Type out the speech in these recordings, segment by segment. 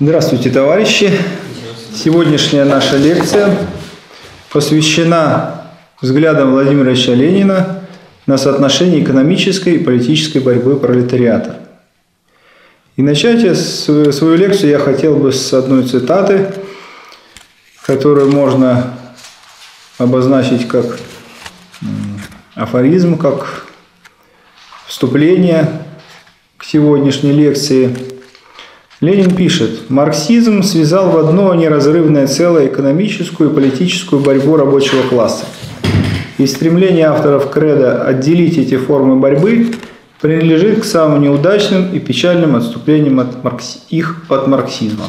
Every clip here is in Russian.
Здравствуйте, товарищи! Сегодняшняя наша лекция посвящена взглядам Владимира Ильича Ленина на соотношение экономической и политической борьбы пролетариата. И начать свою лекцию я хотел бы с одной цитаты, которую можно обозначить как афоризм, как вступление к сегодняшней лекции. Ленин пишет: «Марксизм связал в одно неразрывное целое экономическую и политическую борьбу рабочего класса. И стремление авторов кредо отделить эти формы борьбы принадлежит к самым неудачным и печальным отступлениям от марксизма».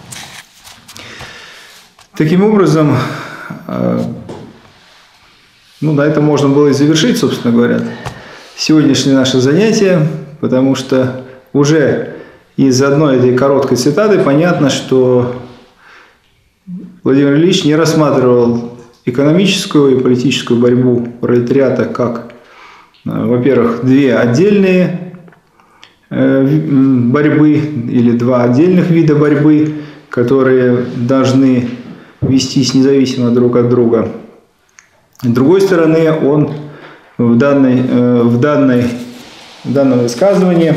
Таким образом, на этом можно было и завершить, собственно говоря, сегодняшнее наше занятие, потому что уже из одной этой короткой цитаты понятно, что Владимир Ильич не рассматривал экономическую и политическую борьбу пролетариата как, во-первых, две отдельные борьбы или два отдельных вида борьбы, которые должны вестись независимо друг от друга. С другой стороны, он в данном высказывании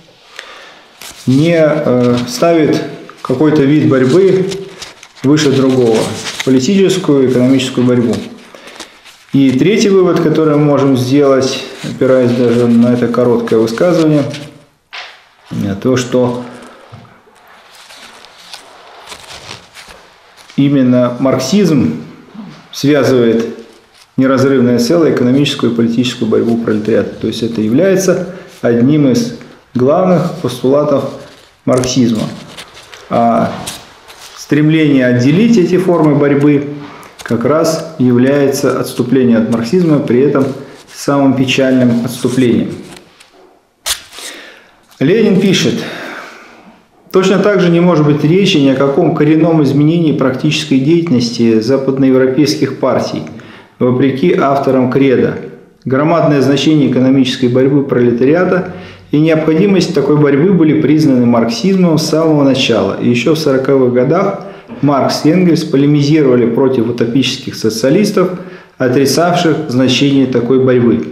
не ставит какой-то вид борьбы выше другого, политическую и экономическую борьбу. И третий вывод, который мы можем сделать, опираясь даже на это короткое высказывание, то, что именно марксизм связывает неразрывное целое экономическую и политическую борьбу пролетариата. То есть это является одним из главных постулатов марксизма. А стремление отделить эти формы борьбы как раз является отступлением от марксизма, при этом самым печальным отступлением. Ленин пишет: «Точно так же не может быть речи ни о каком коренном изменении практической деятельности западноевропейских партий, вопреки авторам кредо. Громадное значение экономической борьбы пролетариата и необходимость такой борьбы были признаны марксизмом с самого начала, и еще в 40-х годах Маркс и Энгельс полемизировали против утопических социалистов, отрицавших значение такой борьбы».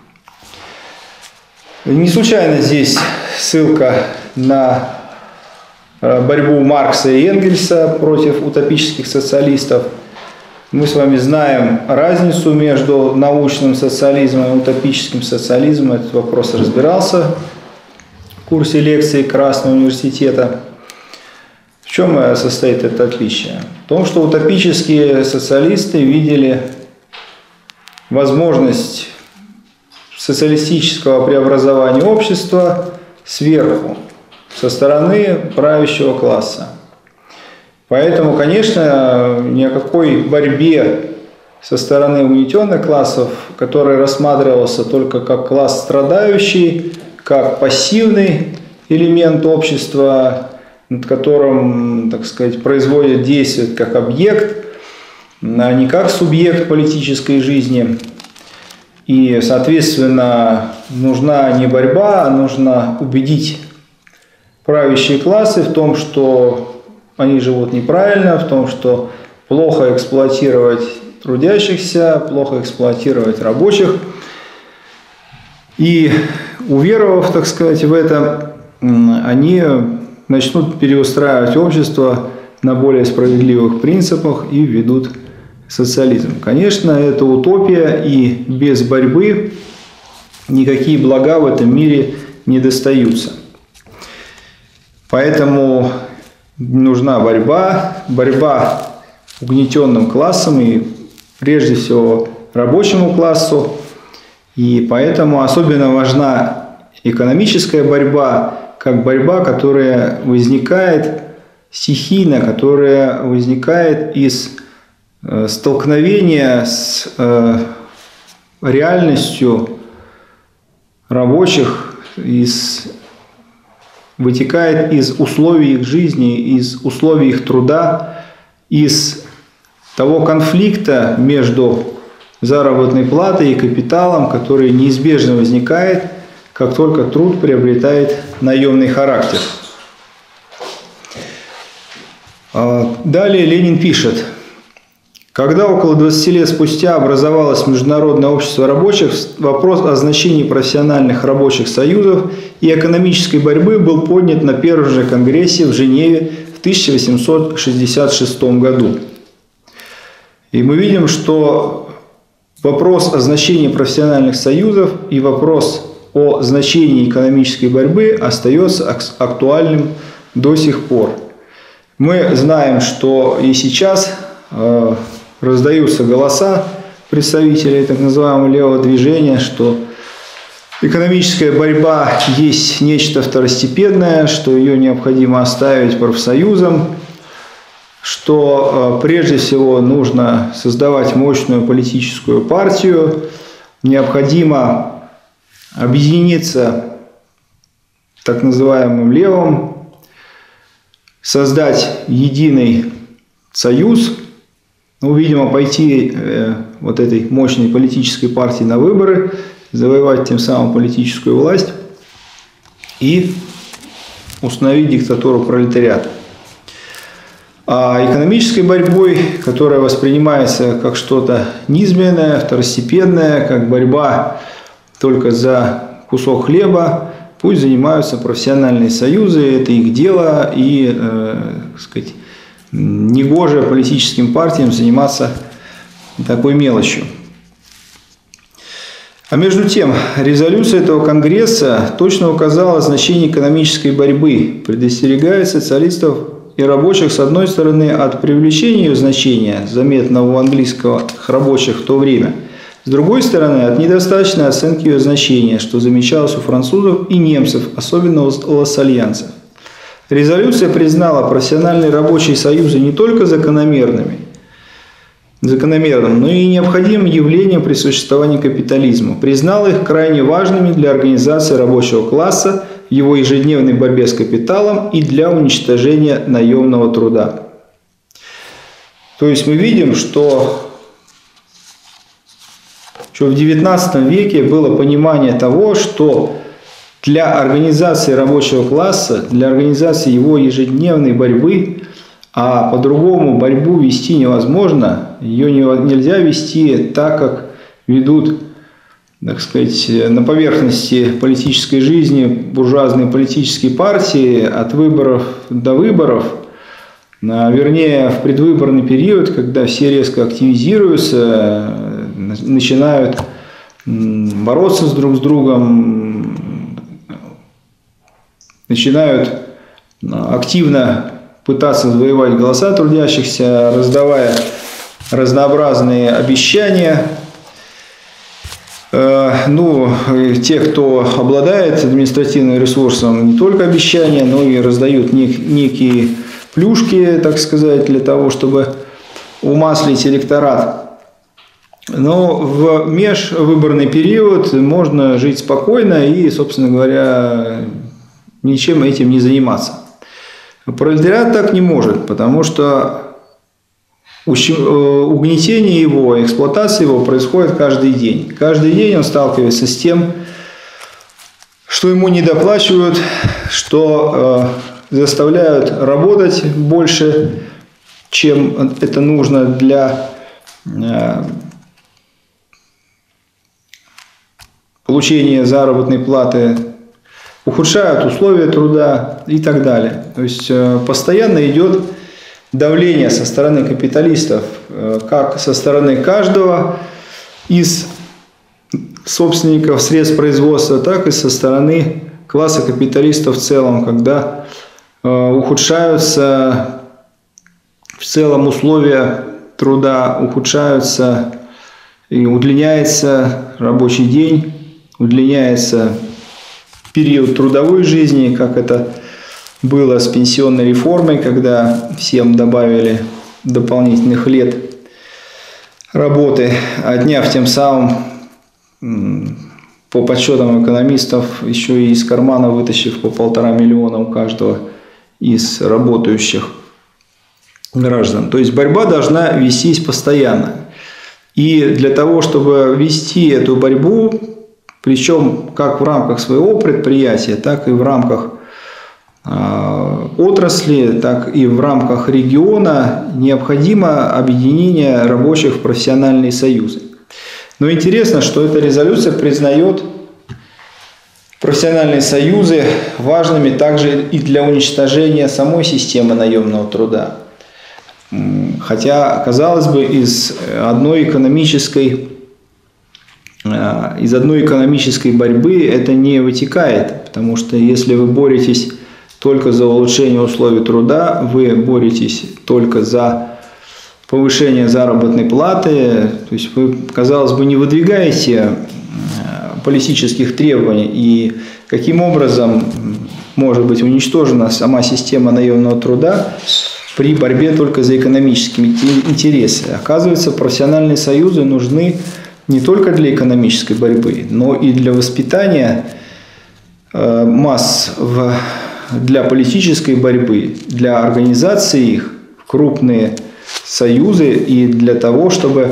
Не случайно здесь ссылка на борьбу Маркса и Энгельса против утопических социалистов. Мы с вами знаем разницу между научным социализмом и утопическим социализмом. Этот вопрос разбирался в курсе лекций Красного университета. В чем состоит это отличие? В том, что утопические социалисты видели возможность социалистического преобразования общества сверху, со стороны правящего класса. Поэтому, конечно, ни о какой борьбе со стороны угнетенных классов, который рассматривался только как класс страдающий, как пассивный элемент общества, над которым, так сказать, производит действие как объект, а не как субъект политической жизни. И, соответственно, нужна не борьба, а нужно убедить правящие классы в том, что они живут неправильно, в том, что плохо эксплуатировать трудящихся, плохо эксплуатировать рабочих. И уверовав, так сказать, в это, они начнут переустраивать общество на более справедливых принципах и введут социализм. Конечно, это утопия, и без борьбы никакие блага в этом мире не достаются. Поэтому нужна борьба угнетенным классом и прежде всего рабочему классу. И поэтому особенно важна экономическая борьба, как борьба, которая возникает стихийно, которая возникает из столкновения с реальностью рабочих, вытекает из условий их жизни, из условий их труда, из того конфликта между заработной платой и капиталом, который неизбежно возникает, как только труд приобретает наемный характер. Далее Ленин пишет: когда около 20 лет спустя образовалось Международное общество рабочих, вопрос о значении профессиональных рабочих союзов и экономической борьбы был поднят на первом же конгрессе в Женеве в 1866 году. И мы видим, что вопрос о значении профессиональных союзов и вопрос о значении экономической борьбы остается актуальным до сих пор. Мы знаем, что и сейчас раздаются голоса представителей так называемого левого движения, что экономическая борьба есть нечто второстепенное, что ее необходимо оставить профсоюзам, что прежде всего нужно создавать мощную политическую партию, необходимо объединиться так называемым левым, создать единый союз, видимо, пойти вот этой мощной политической партии на выборы, завоевать тем самым политическую власть и установить диктатуру пролетариата. А экономической борьбой, которая воспринимается как что-то низменное, второстепенное, как борьба только за кусок хлеба, пусть занимаются профессиональные союзы, это их дело, и, так сказать, негоже политическим партиям заниматься такой мелочью. А между тем, резолюция этого Конгресса точно указала значение экономической борьбы, предостерегая социалистов и рабочих, с одной стороны, от привлечения ее значения, заметного у английских рабочих в то время, с другой стороны, от недостаточной оценки ее значения, что замечалось у французов и немцев, особенно у лассальянцев. Резолюция признала профессиональные рабочие союзы не только закономерным, но и необходимым явлением при существовании капитализма, признала их крайне важными для организации рабочего класса в его ежедневной борьбе с капиталом и для уничтожения наемного труда. То есть мы видим, что в XIX веке было понимание того, что для организации рабочего класса, для организации его ежедневной борьбы, а по-другому борьбу вести невозможно, ее нельзя вести так, как ведут, так сказать, на поверхности политической жизни буржуазные политические партии от выборов до выборов, вернее, в предвыборный период, когда все резко активизируются, начинают бороться друг с другом, начинают активно пытаться завоевать голоса трудящихся, раздавая разнообразные обещания. Те, кто обладает административным ресурсом, не только обещания, но и раздают некие плюшки, так сказать, для того, чтобы умаслить электорат. Но в межвыборный период можно жить спокойно и, собственно говоря, ничем этим не заниматься. Пролетариат так не может, потому что угнетение его, эксплуатация его происходит каждый день. Каждый день он сталкивается с тем, что ему недоплачивают, что заставляют работать больше, чем это нужно для получения заработной платы, ухудшают условия труда и так далее. То есть постоянно идет давление со стороны капиталистов, как со стороны каждого из собственников средств производства, так и со стороны класса капиталистов в целом, когда ухудшаются в целом условия труда, ухудшаются и удлиняется рабочий день, удлиняется период трудовой жизни, как это было с пенсионной реформой, когда всем добавили дополнительных лет работы, отняв тем самым, по подсчетам экономистов, еще и из кармана вытащив по 1,5 миллиона у каждого из работающих граждан. То есть борьба должна вестись постоянно. И для того, чтобы вести эту борьбу, причем как в рамках своего предприятия, так и в рамках отрасли, так и в рамках региона необходимо объединение рабочих в профессиональные союзы. Но интересно, что эта резолюция признает профессиональные союзы важными также и для уничтожения самой системы наемного труда. Хотя, казалось бы, из одной экономической борьбы это не вытекает, потому что если вы боретесь только за улучшение условий труда, вы боретесь только за повышение заработной платы, то есть вы, казалось бы, не выдвигаете политических требований, и каким образом может быть уничтожена сама система наемного труда при борьбе только за экономическими интересы. Оказывается, профессиональные союзы нужны не только для экономической борьбы, но и для воспитания масс для политической борьбы, для организации их в крупные союзы и для того, чтобы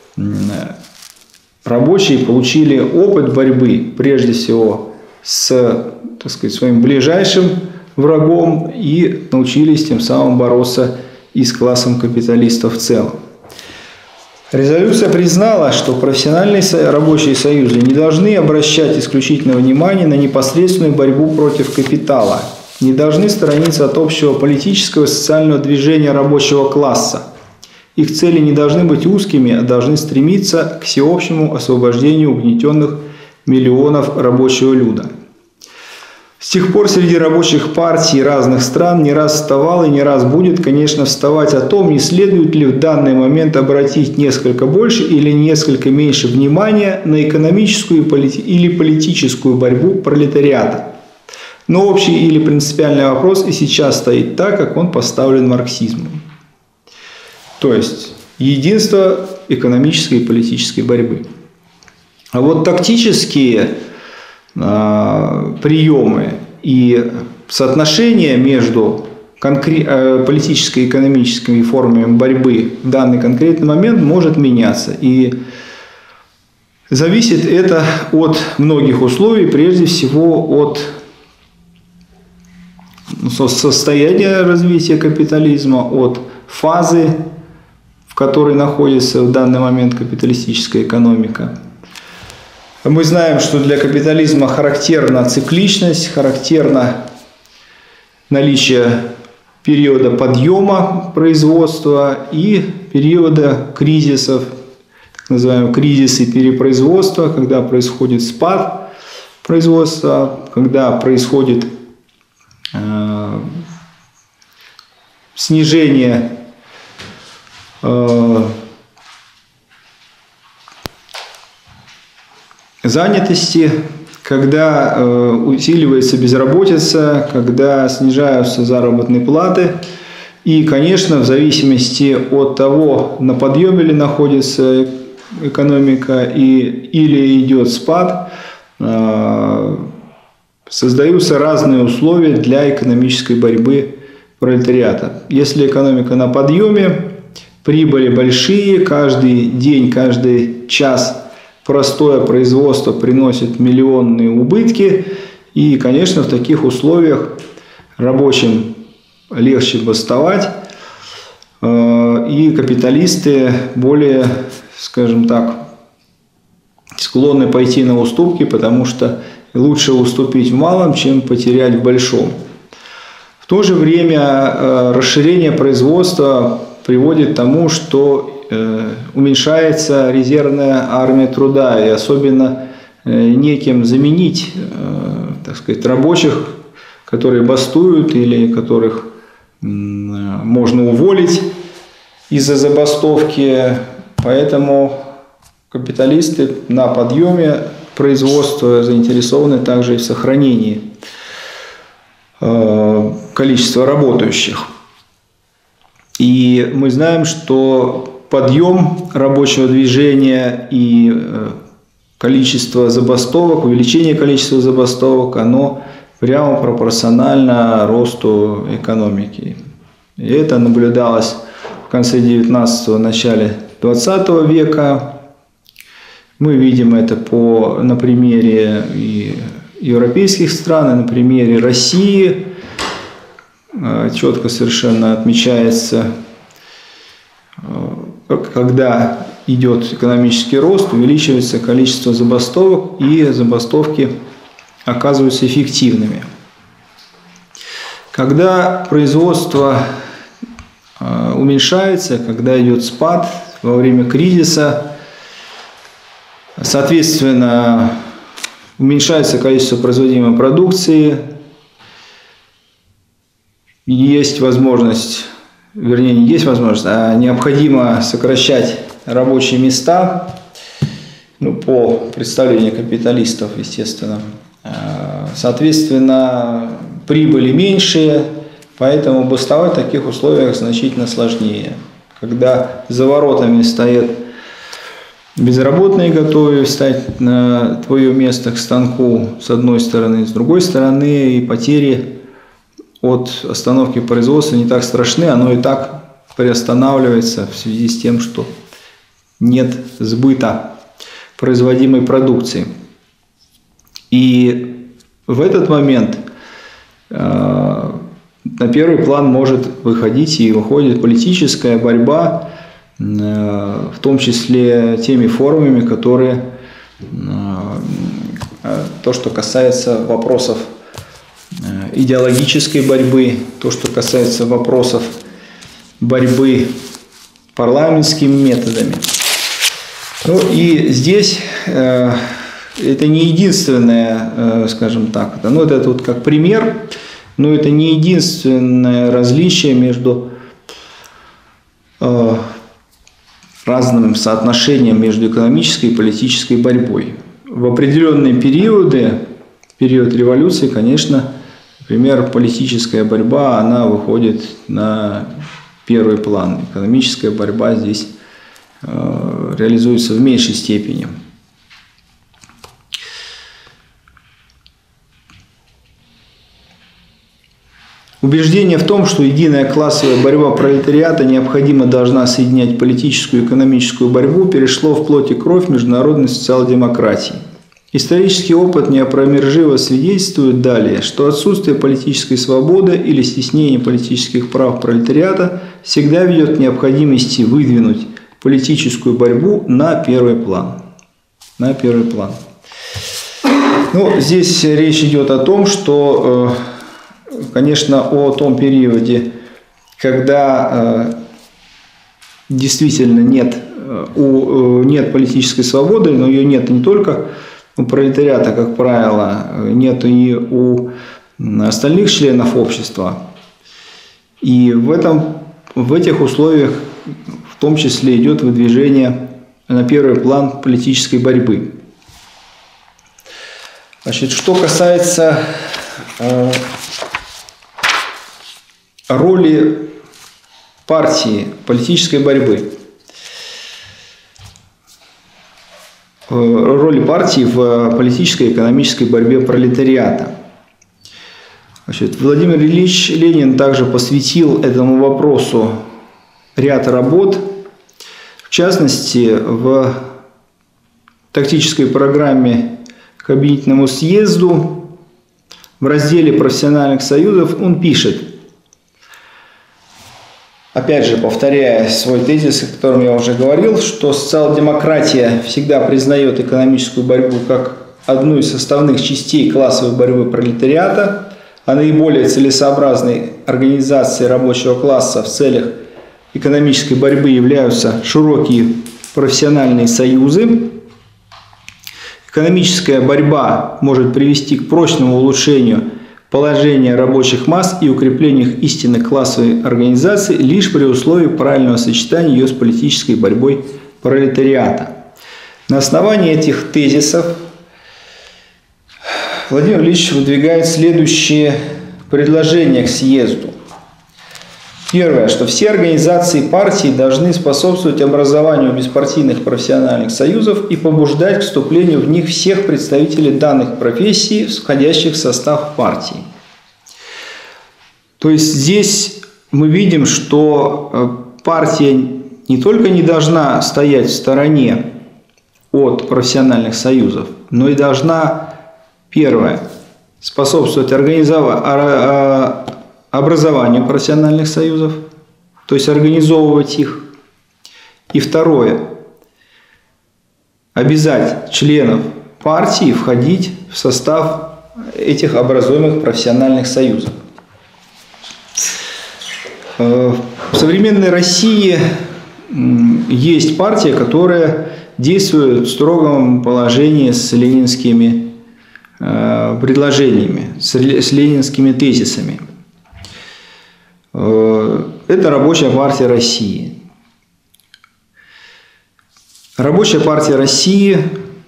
рабочие получили опыт борьбы прежде всего с, так сказать, своим ближайшим врагом и научились тем самым бороться и с классом капиталистов в целом. Резолюция признала, что профессиональные рабочие союзы не должны обращать исключительное внимание на непосредственную борьбу против капитала, не должны сторониться от общего политического и социального движения рабочего класса. Их цели не должны быть узкими, а должны стремиться к всеобщему освобождению угнетенных миллионов рабочего люда. С тех пор среди рабочих партий разных стран не раз вставал и не раз будет, конечно, вставать о том, не следует ли в данный момент обратить несколько больше или несколько меньше внимания на экономическую или политическую борьбу пролетариата. Но общий или принципиальный вопрос и сейчас стоит так, как он поставлен марксизмом. То есть единство экономической и политической борьбы. А вот тактические приемы и соотношение между политической и экономическими формами борьбы в данный конкретный момент может меняться. И зависит это от многих условий, прежде всего от состояния развития капитализма, от фазы, в которой находится в данный момент капиталистическая экономика. Мы знаем, что для капитализма характерна цикличность, характерно наличие периода подъема производства и периода кризисов, так называемые кризисы перепроизводства, когда происходит спад производства, когда происходит снижение занятости, когда усиливается безработица, когда снижаются заработные платы. И, конечно, в зависимости от того, на подъеме ли находится экономика или идет спад, создаются разные условия для экономической борьбы пролетариата. Если экономика на подъеме, прибыли большие, каждый день, каждый час простое производство приносит миллионные убытки. И, конечно, в таких условиях рабочим легче бастовать. И капиталисты более, скажем так, склонны пойти на уступки, потому что лучше уступить в малом, чем потерять в большом. В то же время расширение производства приводит к тому, что уменьшается резервная армия труда, и особенно неким заменить, так сказать, рабочих, которые бастуют или которых можно уволить из-за забастовки. Поэтому капиталисты на подъеме производства заинтересованы также и в сохранении количества работающих. И мы знаем, что подъем рабочего движения и количество забастовок, увеличение количества забастовок, оно прямо пропорционально росту экономики. И это наблюдалось в конце 19-го, начале 20 века. Мы видим это на примере и европейских стран, и на примере России. четко совершенно отмечается, когда идет экономический рост, увеличивается количество забастовок, и забастовки оказываются эффективными. Когда производство уменьшается, когда идет спад во время кризиса, соответственно, уменьшается количество производимой продукции, есть возможность, вернее, не есть возможность, а необходимо сокращать рабочие места, по представлению капиталистов, естественно. Соответственно, прибыли меньшие, поэтому бастовать в таких условиях значительно сложнее. Когда за воротами стоят безработные, готовые встать на твое место к станку с одной стороны, с другой стороны, и потери от остановки производства не так страшны, оно и так приостанавливается в связи с тем, что нет сбыта производимой продукции. И в этот момент на первый план может выходить и выходит политическая борьба, в том числе теми форумами, которые, то, что касается вопросов идеологической борьбы, то, что касается вопросов борьбы парламентскими методами. И здесь это не единственное, скажем так, это тут как пример, но это не единственное различие между разным соотношением между экономической и политической борьбой. В определенные периоды, период революции, конечно, например, политическая борьба, она выходит на первый план. Экономическая борьба здесь реализуется в меньшей степени. Убеждение в том, что единая классовая борьба пролетариата необходимо должна соединять политическую и экономическую борьбу, перешло в плоть и кровь международной социал-демократии. Исторический опыт неопровержимо свидетельствует далее, что отсутствие политической свободы или стеснение политических прав пролетариата всегда ведет к необходимости выдвинуть политическую борьбу на первый план. На первый план. Здесь речь идет о том, что, конечно, о том периоде, когда действительно нет политической свободы, но ее нет не только у пролетариата, как правило, нет и у остальных членов общества. И в этих условиях в том числе идет выдвижение на первый план политической борьбы. Что касается роли партии, политической борьбы, роли партии в политической и экономической борьбе пролетариата. Владимир Ильич Ленин также посвятил этому вопросу ряд работ, в частности, в тактической программе к объединительному съезду в разделе профессиональных союзов он пишет, опять же, повторяя свой тезис, о котором я уже говорил, что социал-демократия всегда признает экономическую борьбу как одну из составных частей классовой борьбы пролетариата, а наиболее целесообразной организацией рабочего класса в целях экономической борьбы являются широкие профессиональные союзы. Экономическая борьба может привести к прочному улучшению положения рабочих масс и укреплению их истинной классовой организации лишь при условии правильного сочетания ее с политической борьбой пролетариата. На основании этих тезисов Владимир Ильич выдвигает следующие предложения к съезду. Первое, что все организации партии должны способствовать образованию беспартийных профессиональных союзов и побуждать к вступлению в них всех представителей данных профессий, входящих в состав партии. То есть здесь мы видим, что партия не только не должна стоять в стороне от профессиональных союзов, но и должна, первое, способствовать образованию профессиональных союзов, то есть организовывать их. И второе, обязать членов партии входить в состав этих образуемых профессиональных союзов. В современной России есть партия, которая действует в строгом положении с ленинскими предложениями, с ленинскими тезисами. Это Рабочая партия России. Рабочая партия России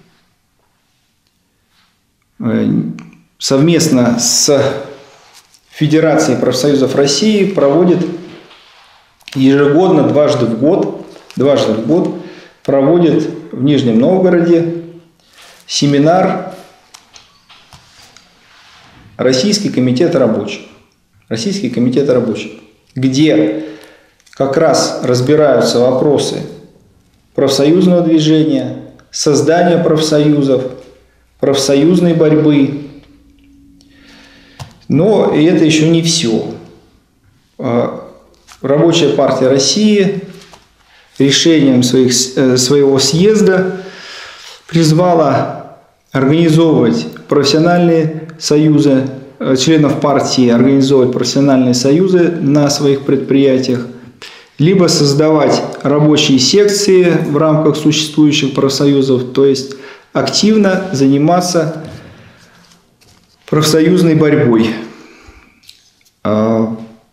совместно с Федерацией профсоюзов России проводит ежегодно, дважды в год проводит в Нижнем Новгороде семинар Российский комитет рабочих. Российский комитет рабочих, где как раз разбираются вопросы профсоюзного движения, создания профсоюзов, профсоюзной борьбы. Но и это еще не все. Рабочая партия России решением своего съезда призвала организовывать профессиональные союзы, членов партии организовывать профессиональные союзы на своих предприятиях, либо создавать рабочие секции в рамках существующих профсоюзов, то есть активно заниматься профсоюзной борьбой. На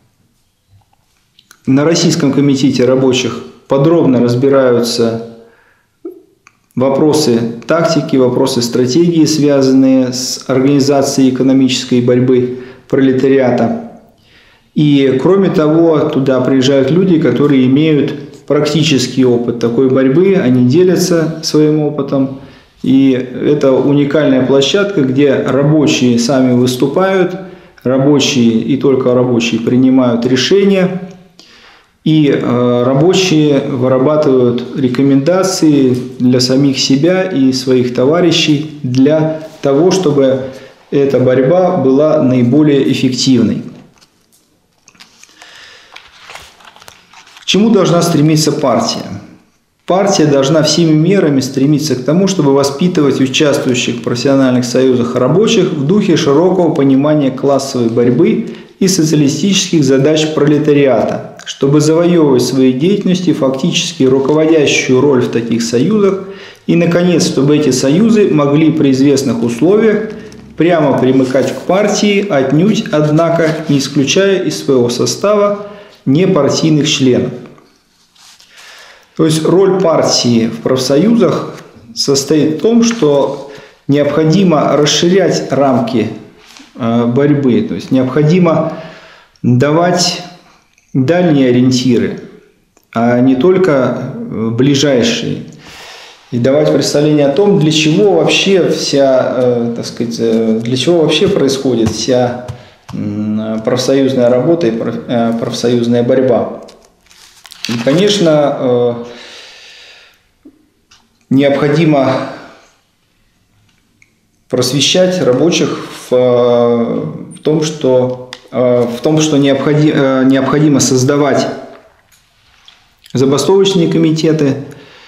Российском комитете рабочих подробно разбираются вопросы тактики, вопросы стратегии, связанные с организацией экономической борьбы пролетариата. И кроме того, туда приезжают люди, которые имеют практический опыт такой борьбы, они делятся своим опытом. И это уникальная площадка, где рабочие сами выступают, рабочие и только рабочие принимают решения, и рабочие вырабатывают рекомендации для самих себя и своих товарищей для того, чтобы эта борьба была наиболее эффективной. К чему должна стремиться партия? Партия должна всеми мерами стремиться к тому, чтобы воспитывать участвующих в профессиональных союзах рабочих в духе широкого понимания классовой борьбы и социалистических задач пролетариата, чтобы завоевывать своей деятельностью фактически руководящую роль в таких союзах и, наконец, чтобы эти союзы могли при известных условиях прямо примыкать к партии, отнюдь, однако, не исключая из своего состава непартийных членов. То есть роль партии в профсоюзах состоит в том, что необходимо расширять рамки борьбы, то есть необходимо давать дальние ориентиры, а не только ближайшие. И давать представление о том, для чего вообще для чего вообще происходит вся профсоюзная работа и профсоюзная борьба. И, конечно, необходимо просвещать рабочих в том, что необходимо создавать забастовочные комитеты,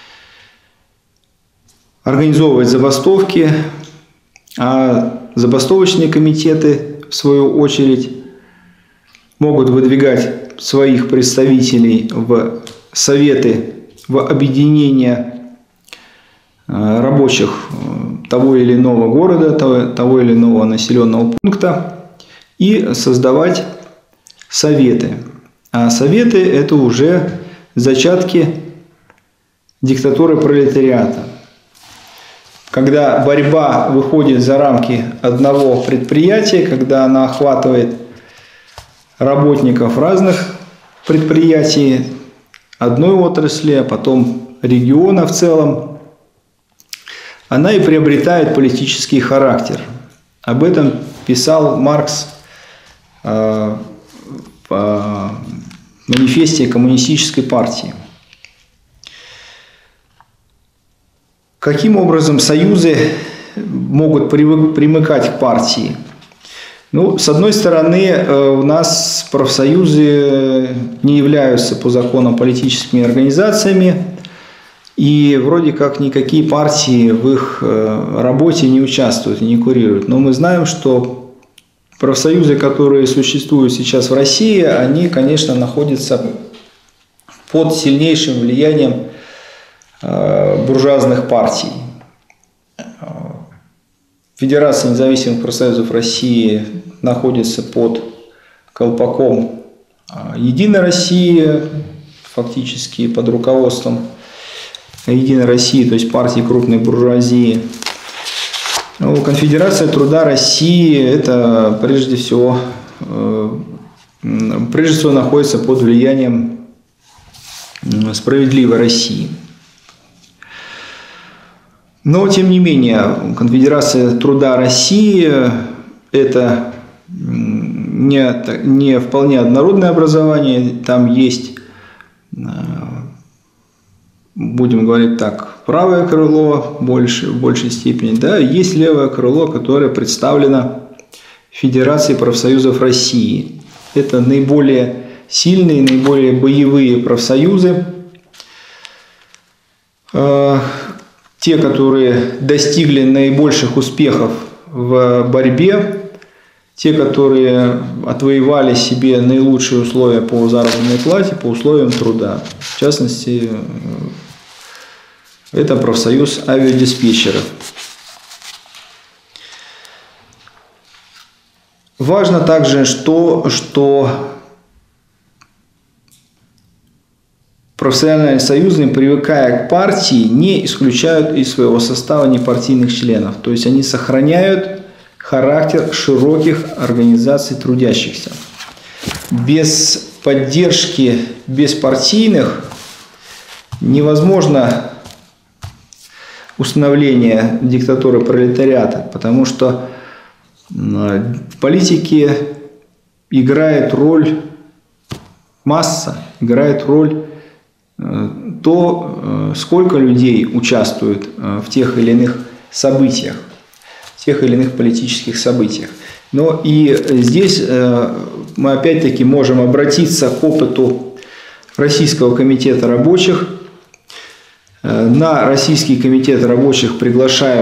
организовывать забастовки, а забастовочные комитеты, в свою очередь, могут выдвигать своих представителей в советы, в объединения рабочих того или иного города, того или иного населенного пункта и создавать советы. А советы – это уже зачатки диктатуры пролетариата. Когда борьба выходит за рамки одного предприятия, когда она охватывает работников разных предприятий, одной отрасли, а потом региона в целом, она и приобретает политический характер. Об этом писал Маркс в манифесте Коммунистической партии. Каким образом союзы могут примыкать к партии? Ну, с одной стороны, у нас профсоюзы не являются по закону политическими организациями, и вроде как никакие партии в их работе не участвуют и не курируют. Но мы знаем, что профсоюзы, которые существуют сейчас в России, они, конечно, находятся под сильнейшим влиянием буржуазных партий. Федерация независимых профсоюзов России находится под колпаком Единой России, фактически под руководством Единой России, то есть партии крупной буржуазии. Конфедерация труда России – это прежде всего находится под влиянием Справедливой России. Но, тем не менее, Конфедерация труда России – это не вполне однородное образование, там есть, будем говорить так, правое крыло в большей степени, да, есть левое крыло, которое представлено Федерацией профсоюзов России. Это наиболее сильные, наиболее боевые профсоюзы, те, которые достигли наибольших успехов в борьбе, те, которые отвоевали себе наилучшие условия по заработной плате, по условиям труда. В частности, это профсоюз авиадиспетчеров. Важно также, что профессиональные союзы, привыкая к партии, не исключают из своего состава непартийных членов. То есть они сохраняют характер широких организаций трудящихся. Без поддержки беспартийных невозможно установление диктатуры пролетариата, потому что в политике играет роль масса, играет роль то, сколько людей участвует в тех или иных событиях, в тех или иных политических событиях. Но и здесь мы опять-таки можем обратиться к опыту Российского комитета рабочих. На Российский комитет рабочих приглашают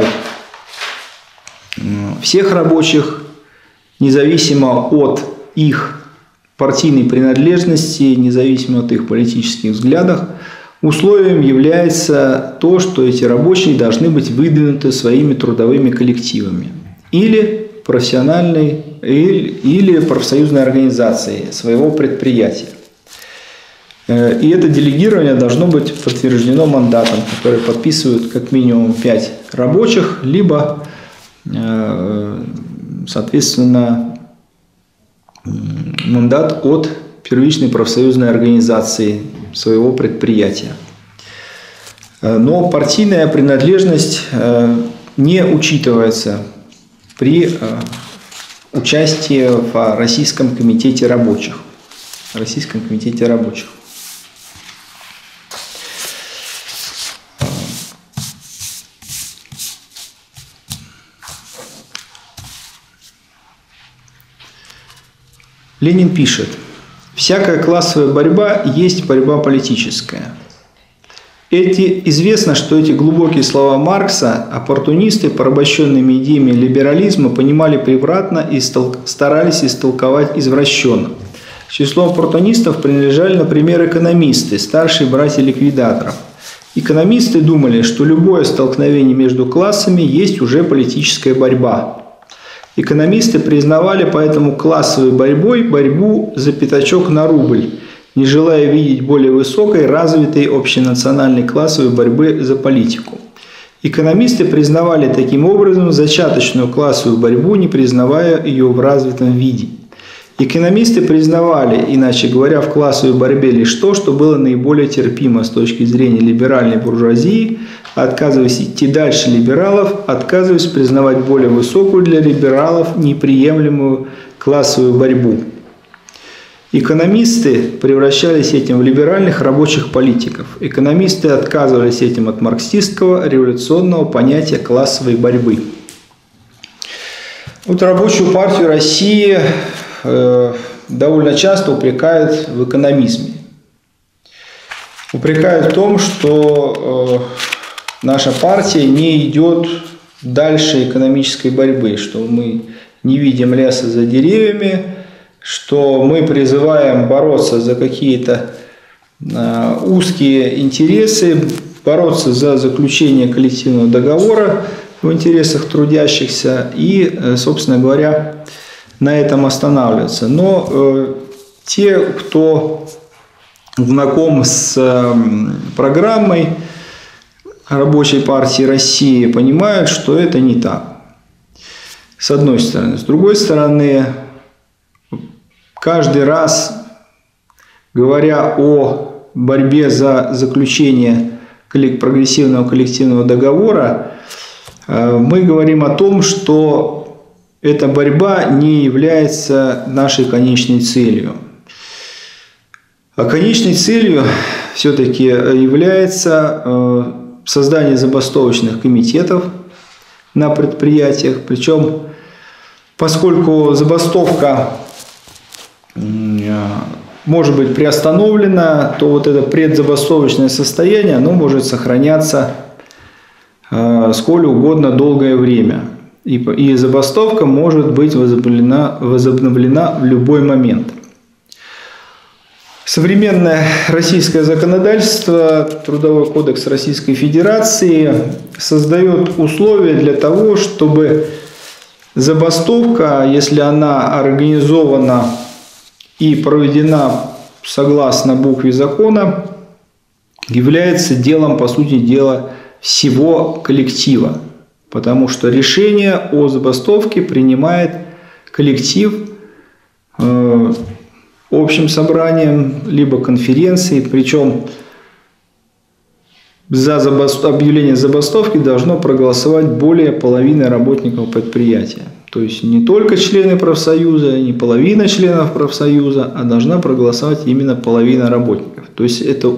всех рабочих, независимо от их партийной принадлежности, независимо от их политических взглядов. Условием является то, что эти рабочие должны быть выдвинуты своими трудовыми коллективами или профессиональной, или профсоюзной организацией своего предприятия. И это делегирование должно быть подтверждено мандатом, который подписывают как минимум 5 рабочих, либо, соответственно, мандат от первичной профсоюзной организации своего предприятия. Но партийная принадлежность не учитывается при участии в Российском комитете рабочих. Российском комитете рабочих. Ленин пишет: «Всякая классовая борьба есть борьба политическая». Известно, что эти глубокие слова Маркса оппортунисты, порабощенными идеями либерализма, понимали превратно и старались истолковать извращенно. К числу оппортунистов принадлежали, например, экономисты, старшие братья ликвидаторов. Экономисты думали, что любое столкновение между классами есть уже политическая борьба. Экономисты признавали поэтому классовой борьбой борьбу за пятачок на рубль, не желая видеть более высокой, развитой общенациональной классовой борьбы за политику. Экономисты признавали таким образом зачаточную классовую борьбу, не признавая ее в развитом виде. Экономисты признавали, иначе говоря, в классовой борьбе лишь то, что было наиболее терпимо с точки зрения либеральной буржуазии, отказываясь идти дальше либералов, отказываясь признавать более высокую для либералов неприемлемую классовую борьбу. Экономисты превращались этим в либеральных рабочих политиков. Экономисты отказывались этим от марксистского революционного понятия классовой борьбы. Вот Рабочую партию России довольно часто упрекают в экономизме. Упрекают в том, что наша партия не идет дальше экономической борьбы, что мы не видим леса за деревьями, что мы призываем бороться за какие-то узкие интересы, бороться за заключение коллективного договора в интересах трудящихся и, собственно говоря, на этом останавливаться. Но те, кто знаком с программой Рабочей партии России, понимают, что это не так. С одной стороны. С другой стороны, каждый раз, говоря о борьбе за заключение прогрессивного коллективного договора, мы говорим о том, что эта борьба не является нашей конечной целью. А конечной целью все-таки является создание забастовочных комитетов на предприятиях. Причем, поскольку забастовка может быть приостановлена, то вот это предзабастовочное состояние, оно может сохраняться сколь угодно долгое время. И забастовка может быть возобновлена в любой момент. Современное российское законодательство, Трудовой кодекс Российской Федерации создает условия для того, чтобы забастовка, если она организована и проведена согласно букве закона, является делом, по сути дела, всего коллектива. Потому что решение о забастовке принимает коллектив общим собранием, либо конференцией. Причем за объявление забастовки должно проголосовать более половины работников предприятия. То есть не только члены профсоюза, не половина членов профсоюза, а должна проголосовать именно половина работников. То есть это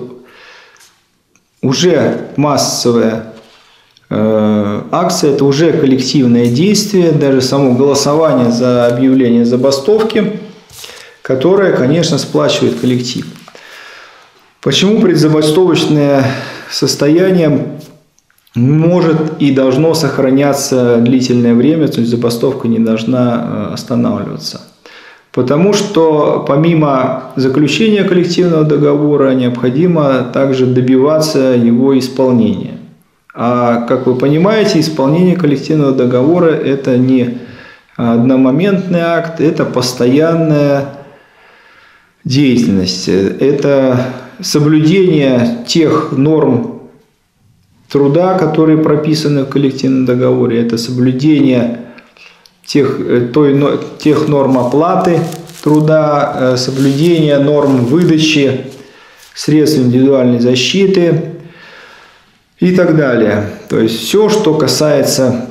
уже массовая акция, это уже коллективное действие, даже само голосование за объявление забастовки, которое, конечно, сплачивает коллектив. Почему предзабастовочное состояние может и должно сохраняться длительное время, то есть забастовка не должна останавливаться? Потому что помимо заключения коллективного договора необходимо также добиваться его исполнения. А как вы понимаете, исполнение коллективного договора – это не одномоментный акт, это постоянная деятельность. Это соблюдение тех норм труда, которые прописаны в коллективном договоре, это соблюдение тех норм оплаты труда, соблюдение норм выдачи средств индивидуальной защиты и так далее. То есть все, что касается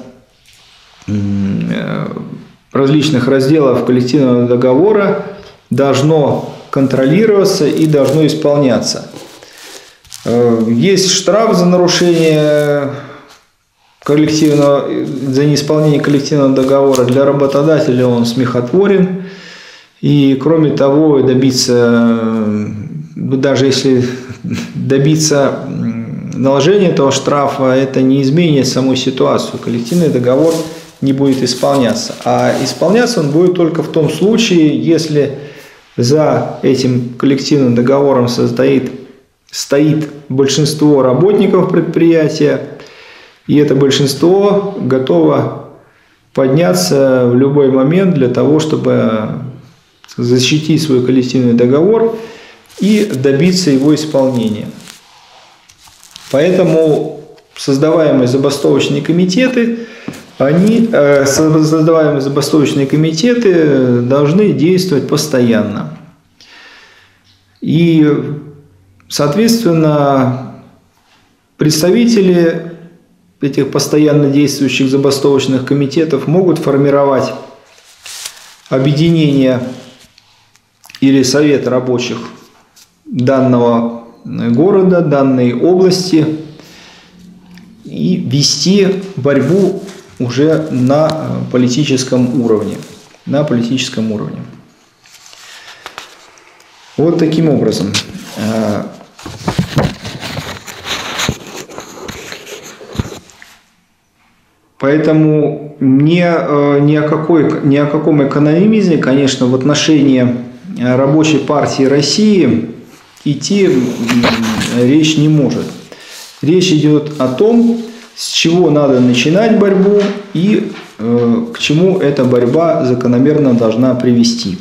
различных разделов коллективного договора, должно контролироваться и должно исполняться. Есть штраф за нарушение за неисполнение коллективного договора. Для работодателя он смехотворен. И кроме того, даже если добиться наложения этого штрафа, это не изменит саму ситуацию. Коллективный договор не будет исполняться. А исполняться он будет только в том случае, если за этим коллективным договором стоит большинство работников предприятия, и это большинство готово подняться в любой момент для того, чтобы защитить свой коллективный договор и добиться его исполнения. Поэтому создаваемые забастовочные комитеты должны действовать постоянно. И, соответственно, представители этих постоянно действующих забастовочных комитетов могут формировать объединение или совет рабочих данного города, данной области и вести борьбу уже на политическом уровне. На политическом уровне. Вот таким образом. Поэтому ни о каком экономизме, конечно, в отношении Рабочей партии России идти речь не может. Речь идет о том, с чего надо начинать борьбу и к чему эта борьба закономерно должна привести.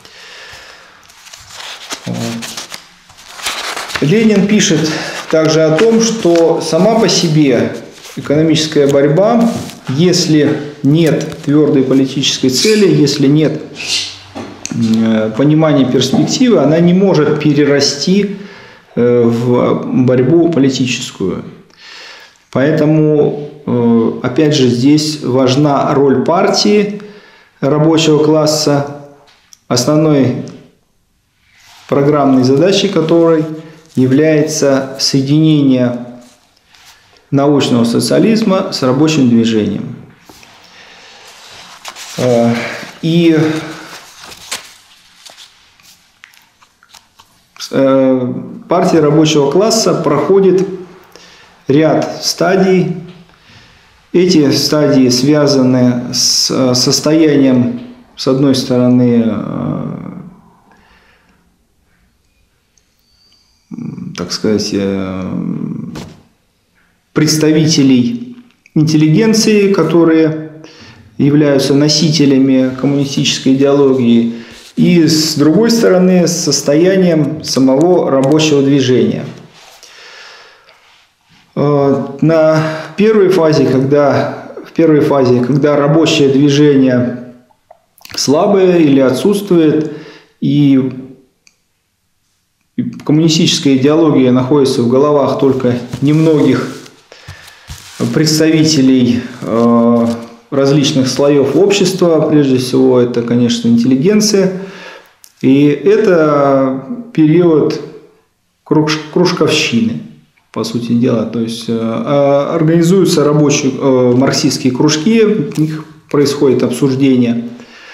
Ленин пишет также о том, что сама по себе экономическая борьба, если нет твердой политической цели, если нет понимания перспективы, она не может перерасти в борьбу политическую. Поэтому, опять же, здесь важна роль партии рабочего класса, основной программной задачей которой является соединение научного социализма с рабочим движением. И партия рабочего класса проходит ряд стадий. Эти стадии связаны с состоянием, с одной стороны, так сказать, представителей интеллигенции, которые являются носителями коммунистической идеологии, и с другой стороны, с состоянием самого рабочего движения. В первой фазе, когда рабочее движение слабое или отсутствует, и коммунистическая идеология находится в головах только немногих представителей различных слоев общества, прежде всего это, конечно, интеллигенция, и это период кружковщины, по сути дела, то есть организуются рабочие марксистские кружки, в них происходит обсуждение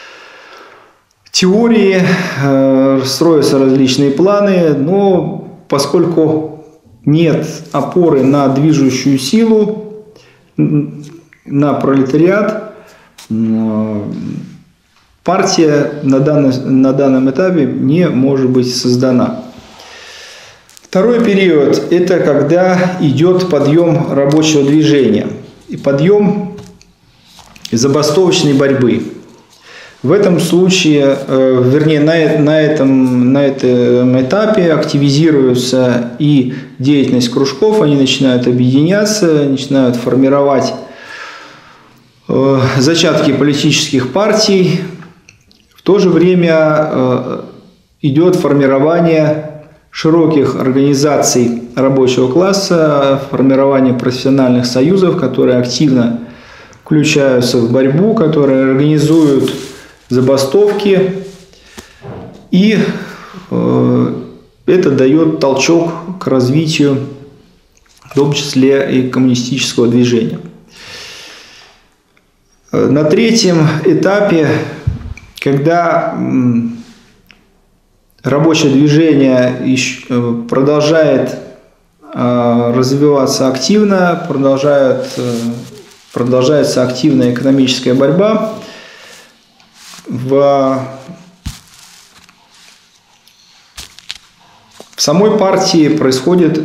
теории, строятся различные планы, но поскольку нет опоры на движущую силу, на пролетариат, партия на данном этапе не может быть создана. Второй период – это когда идет подъем рабочего движения и подъем забастовочной борьбы. В этом случае, вернее, на этом этапе активизируется и деятельность кружков, они начинают объединяться, начинают формировать зачатки политических партий. В то же время идет формирование широких организаций рабочего класса, формирование профессиональных союзов, которые активно включаются в борьбу, которые организуют забастовки, и это дает толчок к развитию, в том числе и коммунистического движения. На третьем этапе, когда рабочее движение продолжает развиваться активно, продолжается активная экономическая борьба, в самой партии происходит,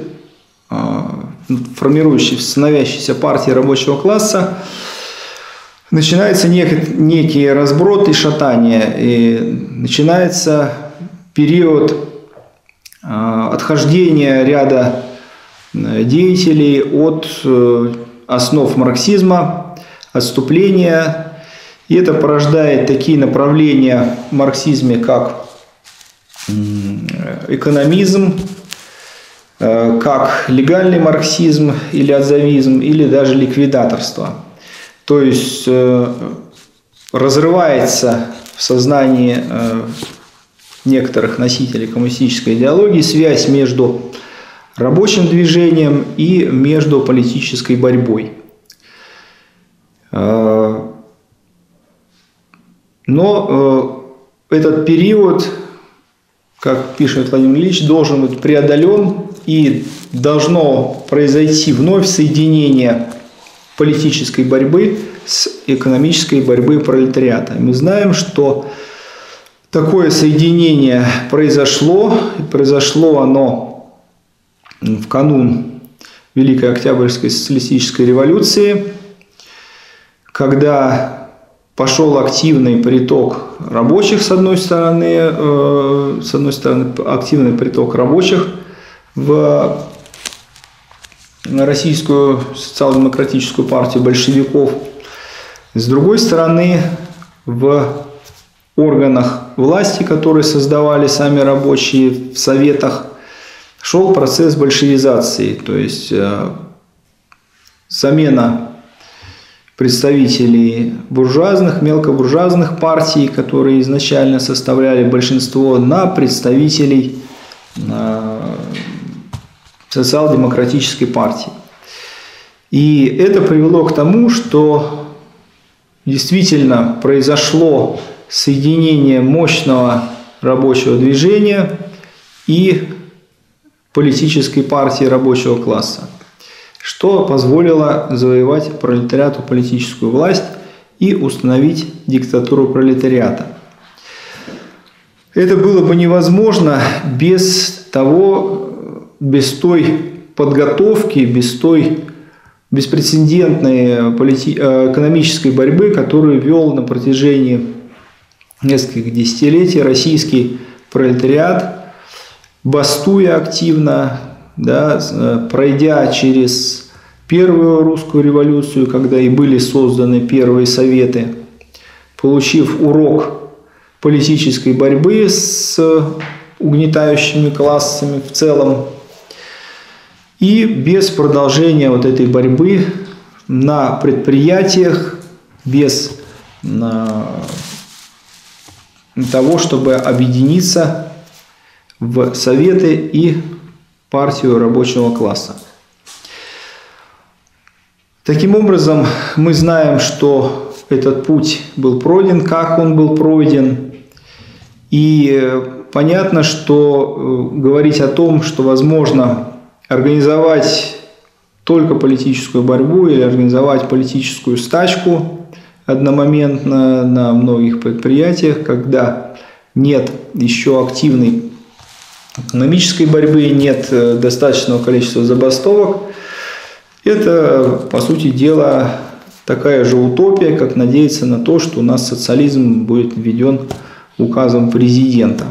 становящейся партии рабочего класса, начинается некий разброд и шатание, и начинается период отхождения ряда деятелей от основ марксизма, отступления. И это порождает такие направления в марксизме, как экономизм, как легальный марксизм или атзавизм, или даже ликвидаторство. То есть разрывается в сознании некоторых носителей коммунистической идеологии связь между рабочим движением и между политической борьбой. Но этот период, как пишет Владимир Ильич, должен быть преодолен, и должно произойти вновь соединение политической борьбы с экономической борьбой пролетариата. Мы знаем, что такое соединение произошло. Произошло оно в канун Великой Октябрьской социалистической революции, когда пошел активный приток рабочих, с одной стороны, активный приток рабочих в Российскую социал-демократическую партию большевиков, с другой стороны, в органах власти, которые создавали сами рабочие в советах, шел процесс большевизации, то есть замена представителей буржуазных, мелкобуржуазных партий, которые изначально составляли большинство, на представителей социал-демократической партии. И это привело к тому, что действительно произошло соединение мощного рабочего движения и политической партии рабочего класса, что позволило завоевать пролетариату политическую власть и установить диктатуру пролетариата. Это было бы невозможно без той подготовки, без той беспрецедентной экономической борьбы, которую вел на протяжении нескольких десятилетий российский пролетариат, бастуя активно, пройдя через первую русскую революцию, когда и были созданы первые советы, получив урок политической борьбы с угнетающими классами в целом, и без продолжения вот этой борьбы на предприятиях, без того, чтобы объединиться в советы и партию рабочего класса. Таким образом, мы знаем, что этот путь был пройден, как он был пройден. И понятно, что говорить о том, что возможно организовать только политическую борьбу или организовать политическую стачку одномоментно на многих предприятиях, когда нет еще активной экономической борьбы, нет достаточного количества забастовок, это, по сути дела, такая же утопия, как надеяться на то, что у нас социализм будет введен указом президента.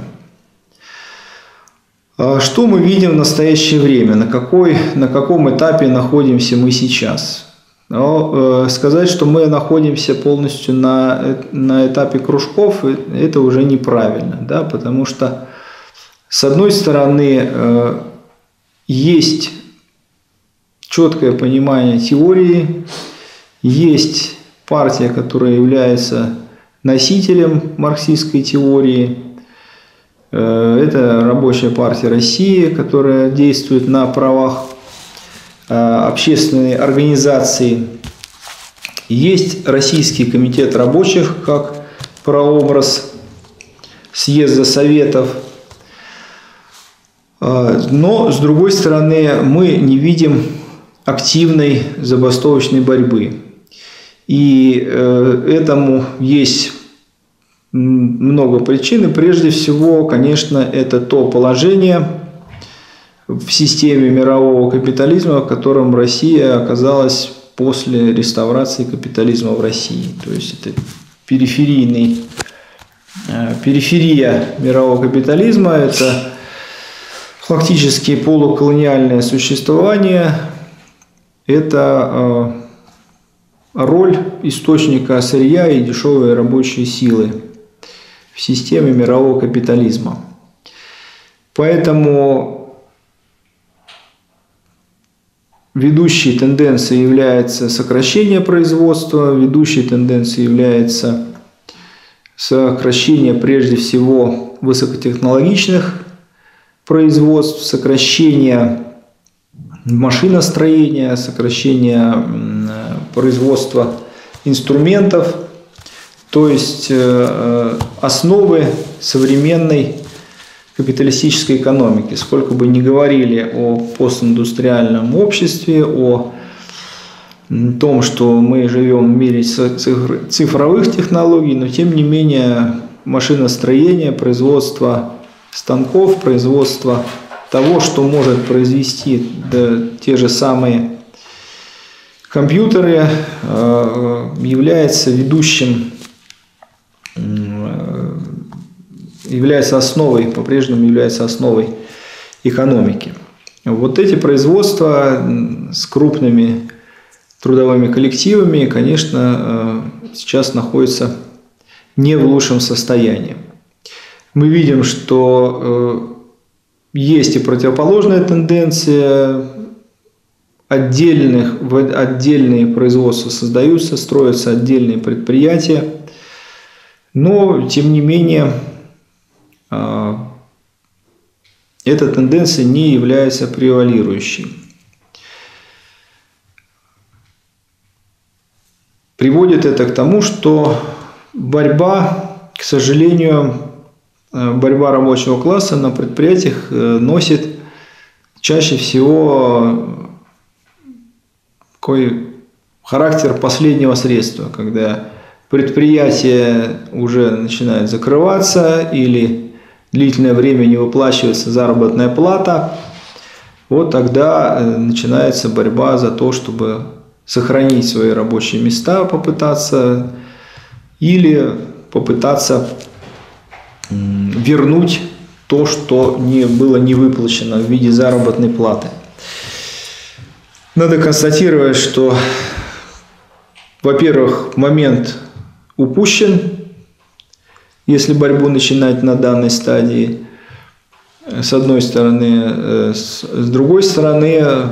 Что мы видим в настоящее время? На каком этапе находимся мы сейчас? Сказать, что мы находимся полностью на этапе кружков, это уже неправильно, потому что, с одной стороны, есть четкое понимание теории, есть партия, которая является носителем марксистской теории. Это Рабочая партия России, которая действует на правах общественной организации. Есть Российский комитет рабочих как прообраз съезда советов. Но, с другой стороны, мы не видим активной забастовочной борьбы. И этому есть много причин. И прежде всего, конечно, это то положение в системе мирового капитализма, в котором Россия оказалась после реставрации капитализма в России. То есть это периферия мирового капитализма, это фактически полуколониальное существование, это роль источника сырья и дешевой рабочей силы в системе мирового капитализма. Поэтому ведущей тенденцией является сокращение производства, ведущей тенденцией является сокращение прежде всего высокотехнологичных производств, сокращение машиностроения, сокращение производства инструментов, то есть основы современной капиталистической экономики. Сколько бы ни говорили о постиндустриальном обществе, о том, что мы живем в мире цифровых технологий, но тем не менее машиностроение, производство станков, производство того, что может произвести те же самые компьютеры, является ведущим, является основой, по-прежнему является основой экономики. Вот эти производства с крупными трудовыми коллективами, конечно, сейчас находятся не в лучшем состоянии. Мы видим, что есть и противоположная тенденция. Отдельные производства создаются, строятся отдельные предприятия, но, тем не менее, эта тенденция не является превалирующей. Приводит это к тому, что борьба, к сожалению, борьба рабочего класса на предприятиях носит чаще всего такой характер последнего средства, когда предприятие уже начинает закрываться или длительное время не выплачивается заработная плата, вот тогда начинается борьба за то, чтобы сохранить свои рабочие места, попытаться, или попытаться вернуть то, что было не выплачено в виде заработной платы. Надо констатировать, что, во-первых, момент упущен, если борьбу начинать на данной стадии, с одной стороны. С другой стороны,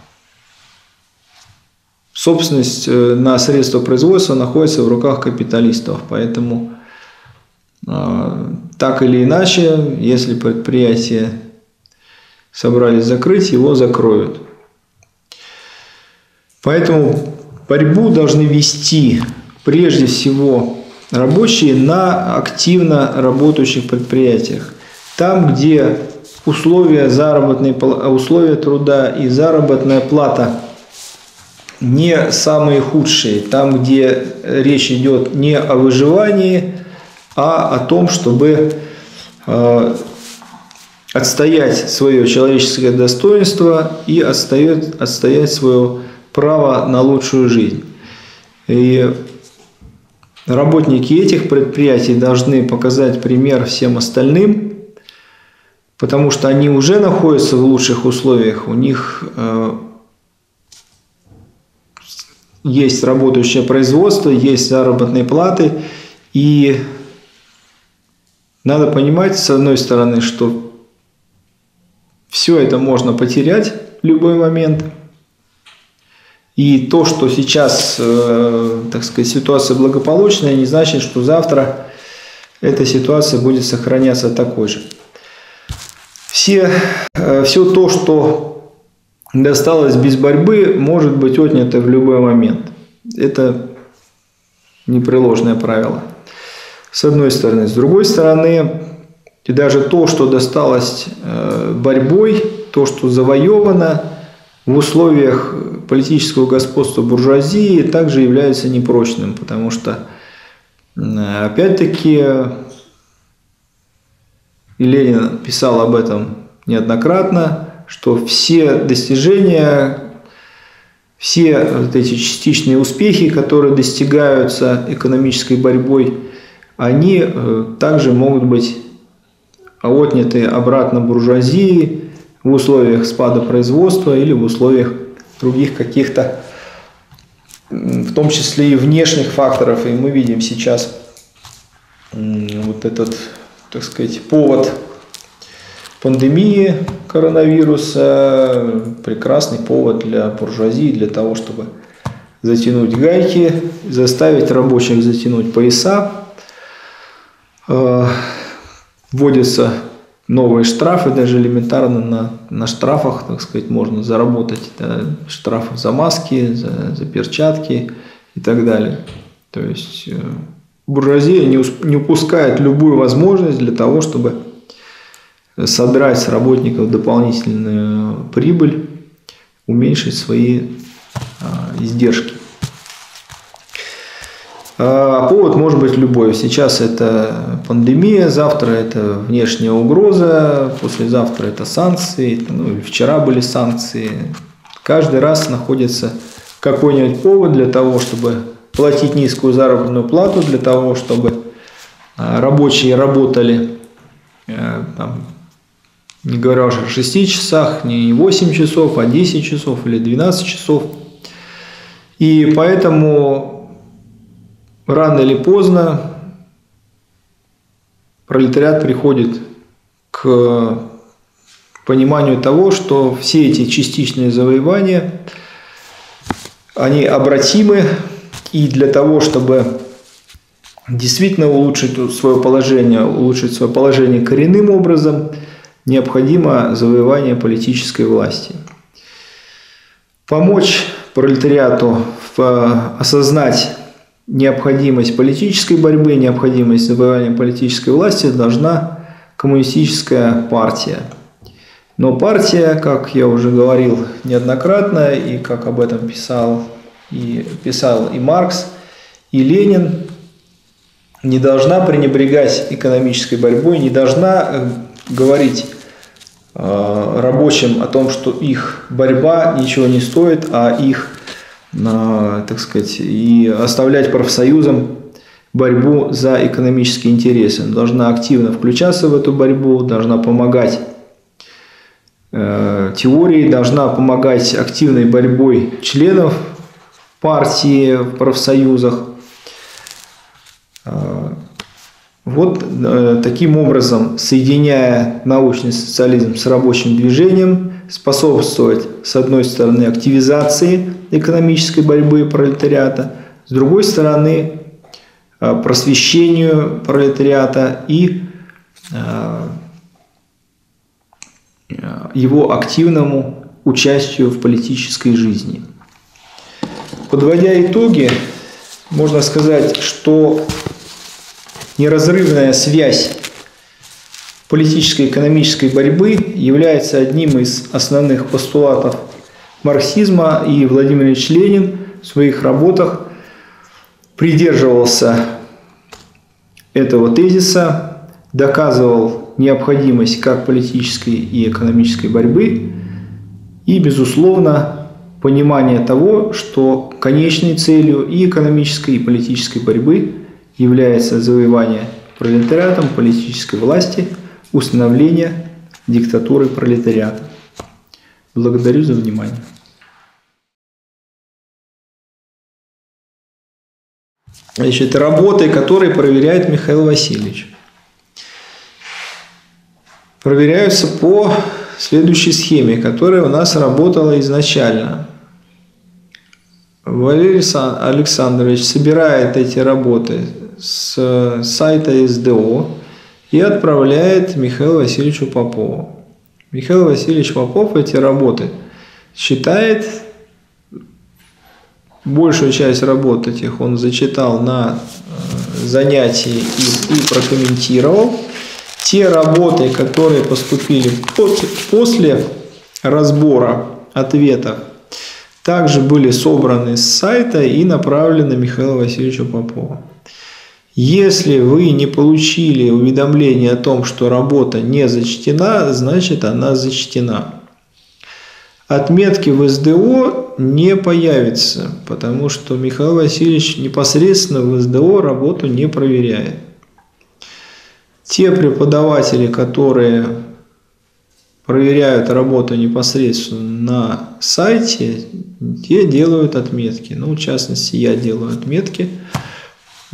собственность на средства производства находится в руках капиталистов, поэтому так или иначе, если предприятие собрались закрыть, его закроют. Поэтому борьбу должны вести прежде всего рабочие на активно работающих предприятиях. Там, где условия труда и заработная плата не самые худшие, там, где речь идет не о выживании, а о том, чтобы отстоять свое человеческое достоинство и отстоять свое право на лучшую жизнь. И работники этих предприятий должны показать пример всем остальным, потому что они уже находятся в лучших условиях, у них есть работающее производство, есть заработные платы, и надо понимать, с одной стороны, что все это можно потерять в любой момент. И то, что сейчас, так сказать, ситуация благополучная, не значит, что завтра эта ситуация будет сохраняться такой же. Все то, что досталось без борьбы, может быть отнято в любой момент. Это непреложное правило. С одной стороны. С другой стороны, и даже то, что досталось борьбой, то, что завоевано в условиях политического господства буржуазии, также является непрочным, потому что, опять-таки, и Ленин писал об этом неоднократно, что все достижения, все вот эти частичные успехи, которые достигаются экономической борьбой, они также могут быть отняты обратно буржуазии в условиях спада производства или в условиях других каких-то, в том числе и внешних факторов. И мы видим сейчас вот этот, так сказать, повод пандемии коронавируса, прекрасный повод для буржуазии, для того, чтобы затянуть гайки, заставить рабочих затянуть пояса. Вводятся новые штрафы, даже элементарно на штрафах, так сказать, можно заработать, да, штрафы за маски, за перчатки и так далее. То есть буржуазия не упускает любую возможность для того, чтобы содрать с работников дополнительную прибыль, уменьшить свои издержки. А повод может быть любой. Сейчас это пандемия, завтра это внешняя угроза, послезавтра это санкции, ну, вчера были санкции. Каждый раз находится какой-нибудь повод для того, чтобы платить низкую заработную плату, для того, чтобы рабочие работали, там, не говоря уже о 6 часах, не 8 часов, а 10 часов или 12 часов. И поэтому рано или поздно пролетариат приходит к пониманию того, что все эти частичные завоевания, они обратимы, и для того, чтобы действительно улучшить свое положение коренным образом, необходимо завоевание политической власти. Помочь пролетариату осознать необходимость политической борьбы, необходимость завоевания политической власти должна коммунистическая партия. Но партия, как я уже говорил неоднократно, и как об этом писал и Маркс, и Ленин, не должна пренебрегать экономической борьбой, не должна говорить рабочим о том, что их борьба ничего не стоит, а их, так сказать, и оставлять профсоюзам борьбу за экономические интересы. Она должна активно включаться в эту борьбу, должна помогать теории, должна помогать активной борьбой членов партии в профсоюзах. Вот таким образом, соединяя научный социализм с рабочим движением, способствовать, с одной стороны, активизации экономической борьбы пролетариата, с другой стороны, просвещению пролетариата и его активному участию в политической жизни. Подводя итоги, можно сказать, что неразрывная связь политической и экономической борьбы является одним из основных постулатов марксизма, и Владимир Ильич Ленин в своих работах придерживался этого тезиса, доказывал необходимость как политической и экономической борьбы и, безусловно, понимание того, что конечной целью и экономической, и политической борьбы является завоевание пролетариатом политической власти, установление диктатуры пролетариата. Благодарю за внимание. Значит, работы, которые проверяет Михаил Васильевич, проверяются по следующей схеме, которая у нас работала изначально. Валерий Александрович собирает эти работы с сайта СДО и отправляет Михаилу Васильевичу Попову. Михаил Васильевич Попов эти работы читает. Большую часть работ этих он зачитал на занятии и прокомментировал. Те работы, которые поступили после разбора ответов, также были собраны с сайта и направлены Михаилу Васильевичу Попову. Если вы не получили уведомление о том, что работа не зачтена, значит она зачтена. Отметки в СДО не появятся, потому что Михаил Васильевич непосредственно в СДО работу не проверяет. Те преподаватели, которые проверяют работу непосредственно на сайте, те делают отметки. Ну, в частности, я делаю отметки. У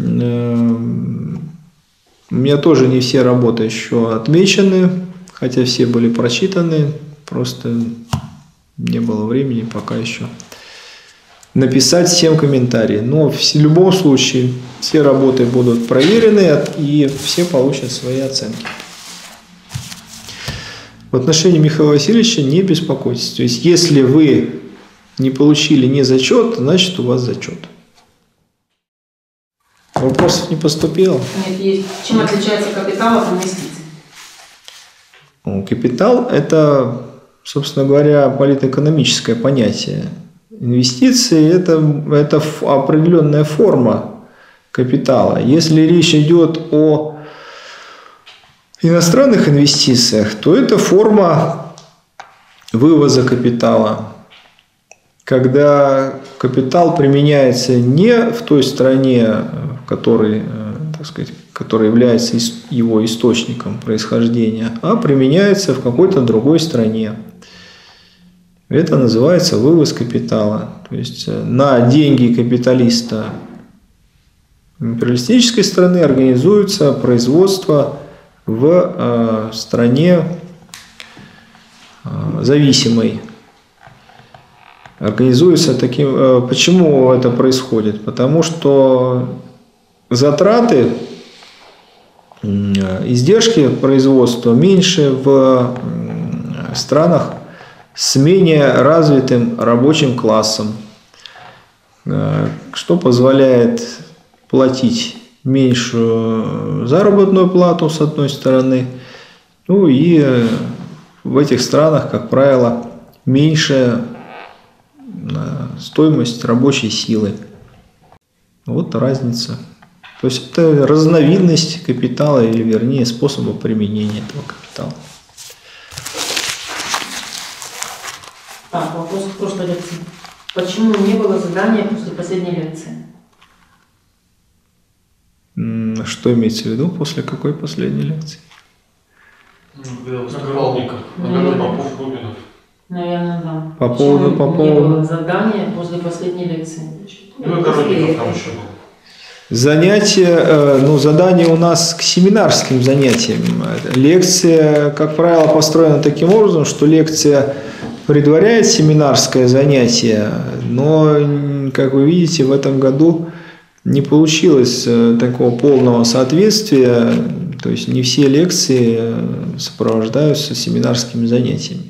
меня тоже не все работы еще отмечены, хотя все были прочитаны, просто не было времени пока еще написать всем комментарии. Но в любом случае все работы будут проверены и все получат свои оценки. В отношении Михаила Васильевича не беспокойтесь. То есть, если вы не получили ни зачет, значит у вас зачет. Вопросов не поступило? Нет, есть. Чем отличается капитал от инвестиций? Капитал – это, собственно говоря, политэкономическое понятие. Инвестиции – это определенная форма капитала. Если речь идет о иностранных инвестициях, то это форма вывоза капитала, когда капитал применяется не в той стране, в которой, так сказать, которая является его источником происхождения, а применяется в какой-то другой стране. Это называется вывоз капитала. То есть на деньги капиталиста империалистической страны организуется производство в стране зависимой. Организуется таким. Почему это происходит? Потому что затраты, издержки производства меньше в странах с менее развитым рабочим классом, что позволяет платить меньшую заработную плату с одной стороны, ну и в этих странах, как правило, меньшая стоимость рабочей силы. Вот разница. То есть это разновидность капитала, или вернее способа применения этого капитала. Так, вопрос к прошлой лекции. Почему не было задания после последней лекции? Что имеется в виду после какой последней лекции? Когда выступал Ников, Попов, Губинов. Наверное, да. По поводу не было задания после последней лекции? Ну, Коробников там еще был. Занятия, задания у нас к семинарским занятиям. Лекция, как правило, построена таким образом, что лекция предваряет семинарское занятие, но, как вы видите, в этом году не получилось такого полного соответствия, то есть не все лекции сопровождаются семинарскими занятиями.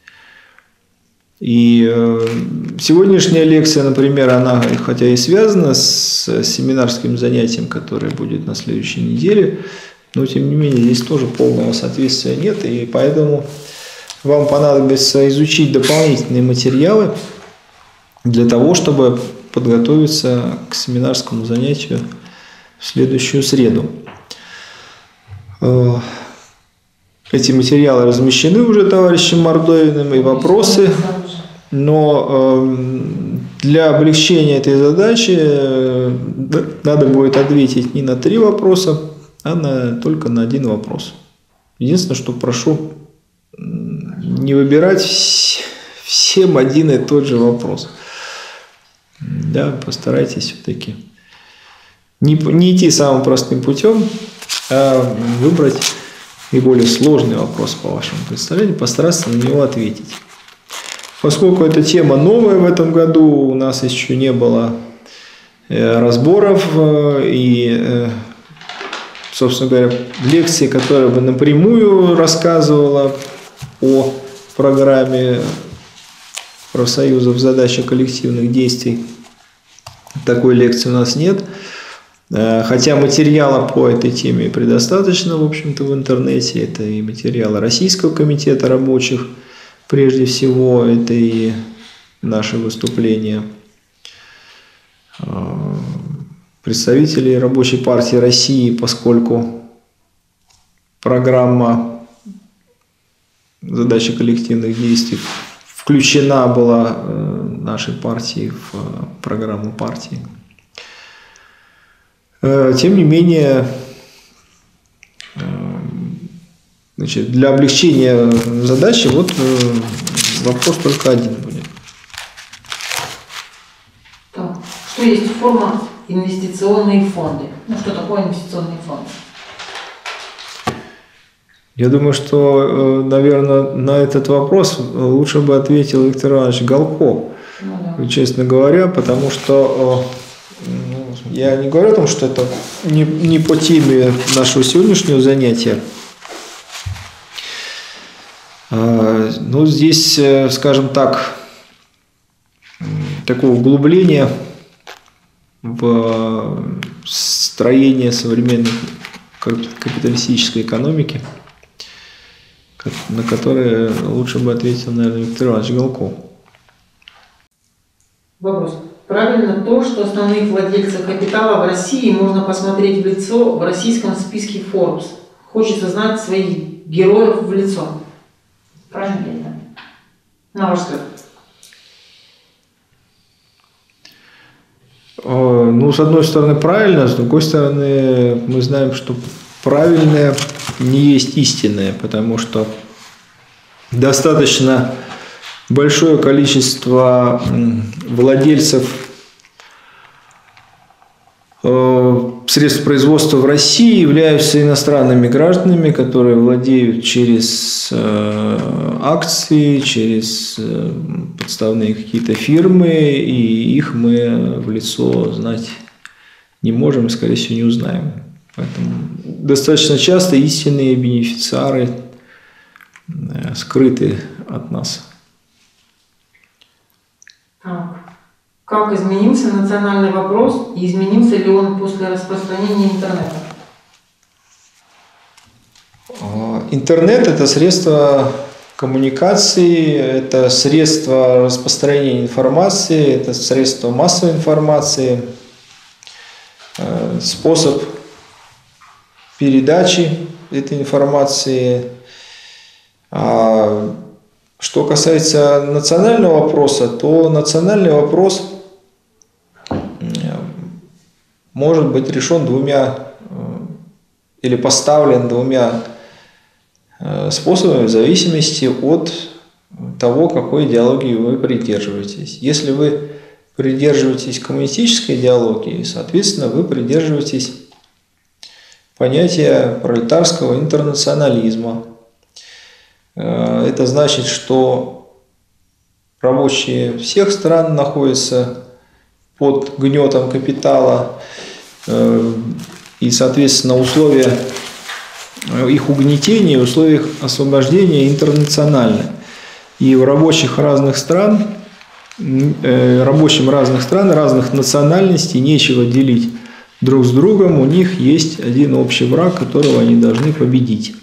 И сегодняшняя лекция, например, она хотя и связана с семинарским занятием, которое будет на следующей неделе, но тем не менее здесь тоже полного соответствия нет, и поэтому вам понадобится изучить дополнительные материалы для того, чтобы подготовиться к семинарскому занятию в следующую среду. Эти материалы размещены уже товарищем Мордовиным, и вопросы, но для облегчения этой задачи надо будет ответить не на 3 вопроса, а только на 1 вопрос. Единственное, что прошу не выбирать всем один и тот же вопрос. Да, постарайтесь все-таки не идти самым простым путем, а выбрать и более сложный вопрос по вашему представлению, постараться на него ответить. Поскольку эта тема новая в этом году, у нас еще не было разборов и, собственно говоря, лекции, которая бы напрямую рассказывала о программе профсоюзов «Задача коллективных действий». Такой лекции у нас нет. Хотя материала по этой теме предостаточно, в общем-то, в интернете. Это и материалы Российского комитета рабочих, прежде всего, это и наши выступления представителей Рабочей партии России, поскольку программа «Задача коллективных действий» включена была нашей партией в программу партии. Тем не менее, значит, для облегчения задачи вопрос только один будет. Так, что есть форма инвестиционные фонды? Что такое инвестиционные фонды? Я думаю, что, наверное, на этот вопрос лучше бы ответил Виктор Иванович Галко, честно говоря, потому что я не говорю о том, что это не по теме нашего сегодняшнего занятия. Но здесь, скажем так, такого углубления в строения современной капиталистической экономики, на которые лучше бы ответил, наверное, Виктор Иванович Галков. Вопрос. Правильно то, что основных владельцев капитала в России можно посмотреть в лицо в российском списке Forbes. Хочется знать своих героев в лицо. Правильно ли это? На ваш взгляд. Ну, с одной стороны, правильно, с другой стороны, мы знаем, что правильное не есть истинное, потому что достаточно большое количество владельцев средств производства в России являются иностранными гражданами, которые владеют через акции, через подставные какие-то фирмы, и их мы в лицо знать не можем и, скорее всего, не узнаем. Поэтому достаточно часто истинные бенефициары скрыты от нас. Так. Как изменился национальный вопрос и изменился ли он после распространения интернета? Интернет – это средство коммуникации, это средство распространения информации, это средство массовой информации, способ передачи этой информации. А что касается национального вопроса, то национальный вопрос может быть решен двумя или поставлен двумя способами в зависимости от того, какой идеологии вы придерживаетесь. Если вы придерживаетесь коммунистической идеологии, соответственно, вы придерживаетесь понятия пролетарского интернационализма. Это значит, что рабочие всех стран находятся под гнетом капитала, и, соответственно, условия их угнетения, условия их освобождения интернациональны. И в рабочим разных стран, разных национальностей нечего делить друг с другом, у них есть один общий враг, которого они должны победить.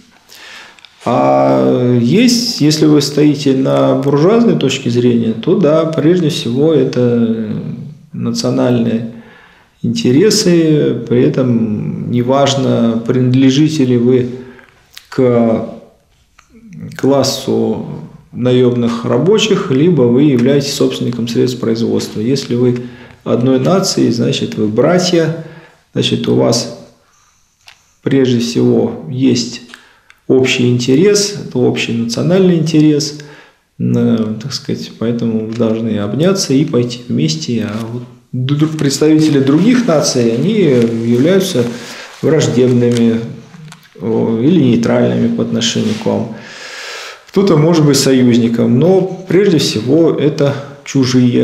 А есть, если вы стоите на буржуазной точке зрения, то да, прежде всего это национальные интересы, при этом неважно, принадлежите ли вы к классу наемных рабочих, либо вы являетесь собственником средств производства. Если вы одной нации, значит вы братья, значит у вас прежде всего есть общий интерес, это общий национальный интерес, так сказать, поэтому вы должны обняться и пойти вместе. А вот представители других наций, они являются враждебными или нейтральными по отношению к вам. Кто-то может быть союзником, но прежде всего это чужие.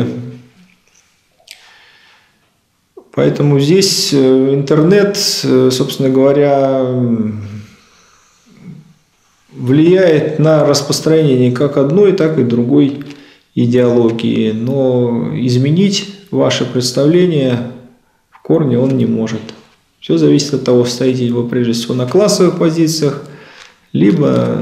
Поэтому здесь интернет, собственно говоря, влияет на распространение как одной, так и другой идеологии, но изменить ваше представление в корне он не может. Все зависит от того, стоите вы прежде всего на классовых позициях, либо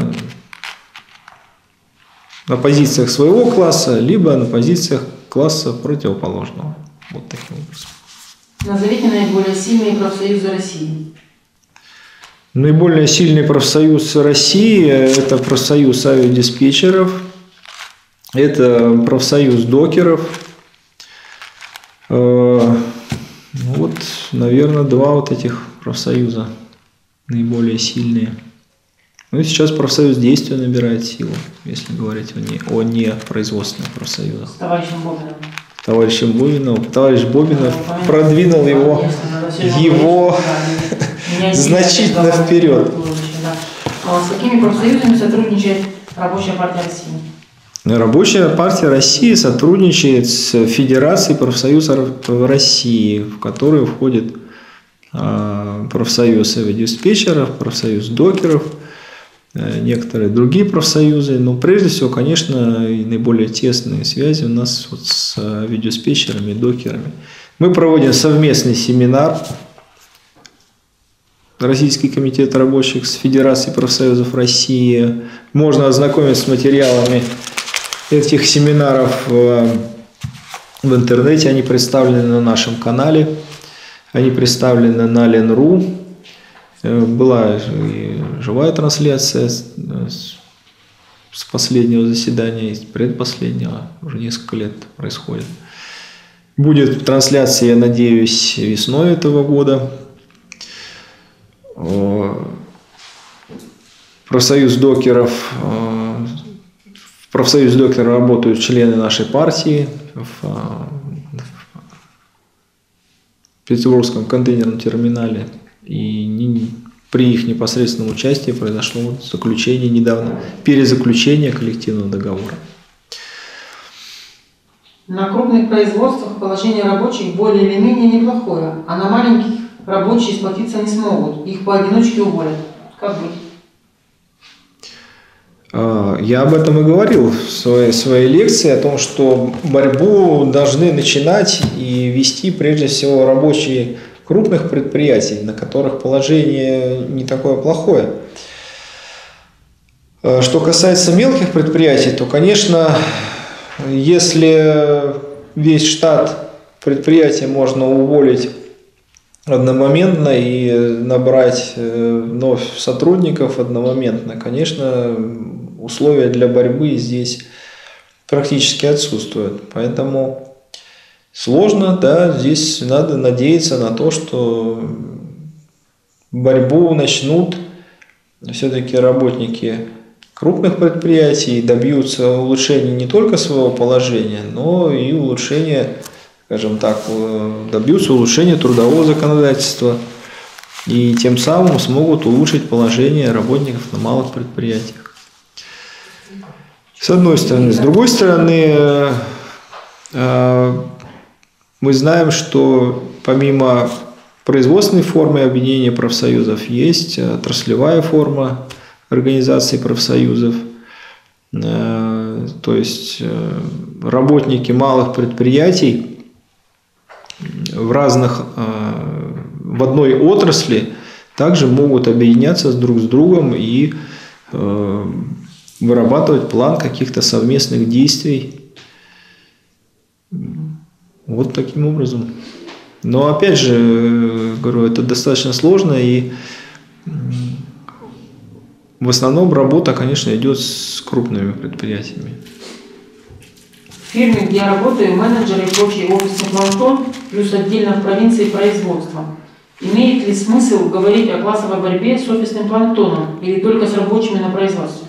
на позициях своего класса, либо на позициях класса противоположного. Вот таким образом. Назовите наиболее сильные профсоюзы России. Наиболее сильный профсоюз России – это профсоюз авиадиспетчеров, это профсоюз докеров. Вот, наверное, два вот этих профсоюза наиболее сильные. Ну и сейчас профсоюз действия набирает силу, если говорить о непроизводственных профсоюзах. С товарищем Бобиновым. Товарищем Бобиновым. Товарищ Бобинов продвинул его значительно вперед. С какими профсоюзами сотрудничает Рабочая партия России? Рабочая партия России сотрудничает с Федерацией профсоюзов России, в которую входит профсоюз авиадиспетчеров, профсоюз докеров, некоторые другие профсоюзы. Но прежде всего, конечно, и наиболее тесные связи у нас вот с авиадиспетчерами и докерами. Мы проводим совместный семинар Российский комитет рабочих с Федерацией профсоюзов России. Можно ознакомиться с материалами этих семинаров в интернете. Они представлены на нашем канале. Они представлены на Ленру. Была и живая трансляция с последнего заседания, и предпоследнего. Уже несколько лет происходит. Будет трансляция, я надеюсь, весной этого года. Профсоюз докеров, в профсоюз докеров работают члены нашей партии в Петербургском контейнерном терминале, и при их непосредственном участии произошло заключение недавно, перезаключение коллективного договора. На крупных производствах положение рабочих более или менее неплохое, а на маленьких рабочие сплотиться не смогут, их поодиночке уволят. Как быть? Я об этом и говорил в своей лекции, о том, что борьбу должны начинать и вести прежде всего рабочие крупных предприятий, на которых положение не такое плохое. Что касается мелких предприятий, то, конечно, если весь штат предприятия можно уволить одномоментно и набрать вновь сотрудников одномоментно, конечно, условия для борьбы здесь практически отсутствуют. Поэтому сложно, да, здесь надо надеяться на то, что борьбу начнут все-таки работники крупных предприятий, добьются улучшения не только своего положения, но и улучшения, скажем так, добьются улучшения трудового законодательства и тем самым смогут улучшить положение работников на малых предприятиях. С одной стороны. С другой стороны, мы знаем, что помимо производственной формы объединения профсоюзов есть отраслевая форма организации профсоюзов, то есть работники малых предприятий в одной отрасли также могут объединяться друг с другом и вырабатывать план каких-то совместных действий. Вот таким образом. Но опять же, говорю, это достаточно сложно, и в основном работа, конечно, идет с крупными предприятиями. В фирме, где я работаю, менеджеры и прочий офисный планктон, плюс отдельно в провинции производства. Имеет ли смысл говорить о классовой борьбе с офисным планктоном или только с рабочими на производстве?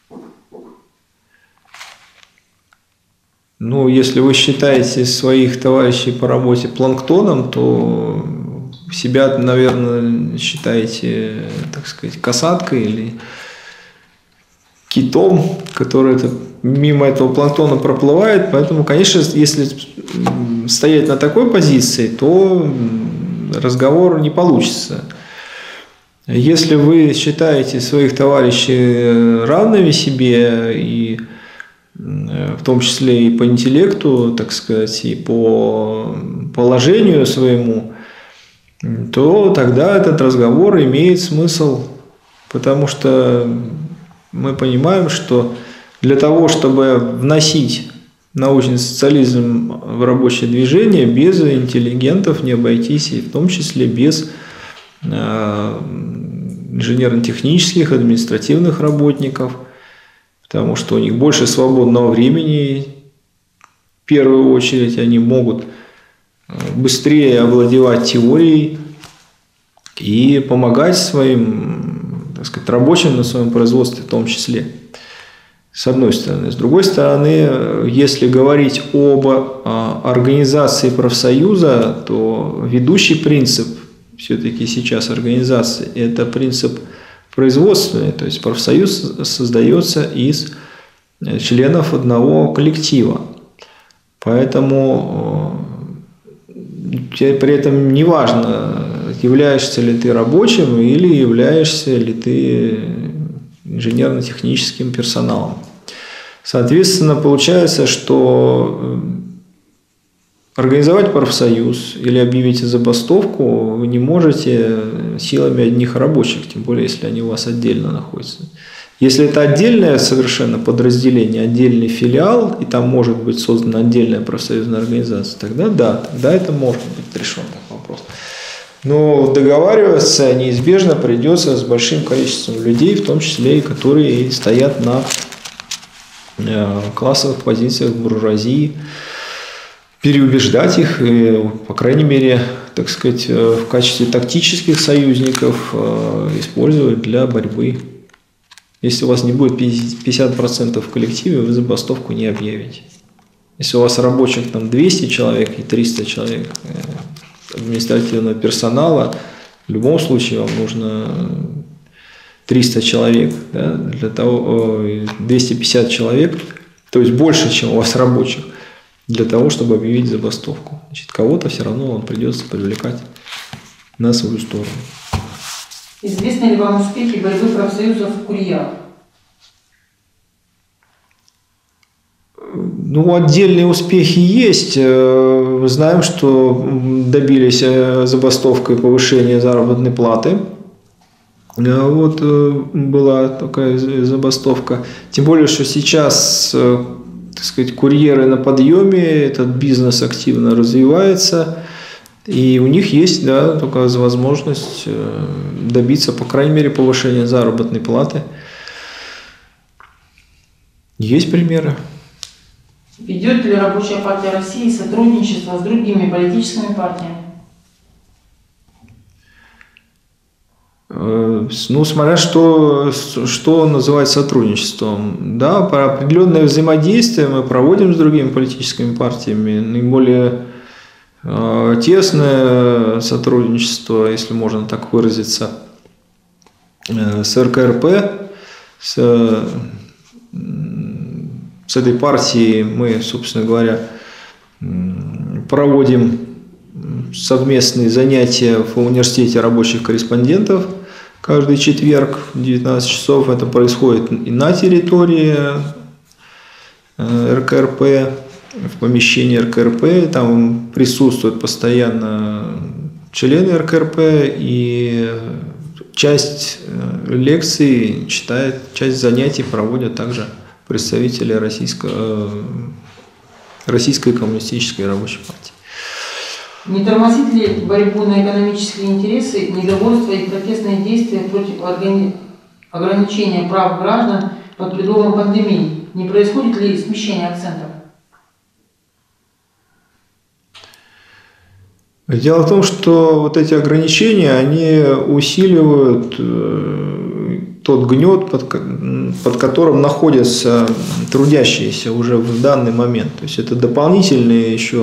Ну, если вы считаете своих товарищей по работе планктоном, то себя, наверное, считаете, так сказать, касаткой или китом, который мимо этого планктона проплывает. Поэтому, конечно, если стоять на такой позиции, то разговор не получится. Если вы считаете своих товарищей равными себе, и в том числе и по интеллекту, так сказать, и по положению своему, то тогда этот разговор имеет смысл, потому что мы понимаем, что для того, чтобы вносить научный социализм в рабочее движение, без интеллигентов не обойтись, и в том числе без инженерно-технических, административных работников, потому что у них больше свободного времени, в первую очередь они могут быстрее овладевать теорией и помогать своим, так сказать, рабочим на своем производстве в том числе. С одной стороны. С другой стороны, если говорить об организации профсоюза, то ведущий принцип все-таки сейчас организации – это принцип производственный, то есть профсоюз создается из членов одного коллектива. Поэтому при этом не важно, являешься ли ты рабочим или являешься ли ты инженерно-техническим персоналом. Соответственно, получается, что организовать профсоюз или объявить забастовку вы не можете, силами одних рабочих, тем более, если они у вас отдельно находятся. Если это отдельное совершенно подразделение, отдельный филиал, и там может быть создана отдельная профсоюзная организация, тогда да, тогда это может быть решен такой вопрос. Но договариваться неизбежно придется с большим количеством людей, в том числе и которые стоят на классовых позициях буржуазии, переубеждать их, и, по крайней мере, так сказать, в качестве тактических союзников использовать для борьбы. Если у вас не будет 50% в коллективе, вы забастовку не объявите. Если у вас рабочих там 200 человек и 300 человек административного персонала, в любом случае вам нужно 300 человек, да, для того, 250 человек, то есть больше, чем у вас рабочих, для того, чтобы объявить забастовку. Значит, кого-то все равно вам придется привлекать на свою сторону. Известны ли вам успехи борьбы профсоюзов в курьерах? Ну, отдельные успехи есть. Мы знаем, что добились забастовкой повышения заработной платы. Вот была такая забастовка. Тем более, что сейчас, так сказать, курьеры на подъеме, этот бизнес активно развивается. И у них есть, да, только возможность добиться, по крайней мере, повышения заработной платы. Есть примеры. Ведет ли Рабочая партия России сотрудничество с другими политическими партиями? Ну, смотря что называть сотрудничеством. Да, про определенное взаимодействие мы проводим с другими политическими партиями. Наиболее тесное сотрудничество, если можно так выразиться, с РКРП, с этой партией мы, собственно говоря, проводим совместные занятия в университете рабочих корреспондентов каждый четверг в 19 часов. Это происходит и на территории РКРП, в помещении РКРП. Там присутствуют постоянно члены РКРП, и часть лекций читает, часть занятий проводят также представители Российской коммунистической рабочей партии. Не тормозит ли борьбу на экономические интересы недовольство и протестные действия против ограничения прав граждан под предлогом пандемии? Не происходит ли смещение акцентов? Дело в том, что вот эти ограничения, они усиливают тот гнет, под которым находятся трудящиеся уже в данный момент. То есть это дополнительные еще,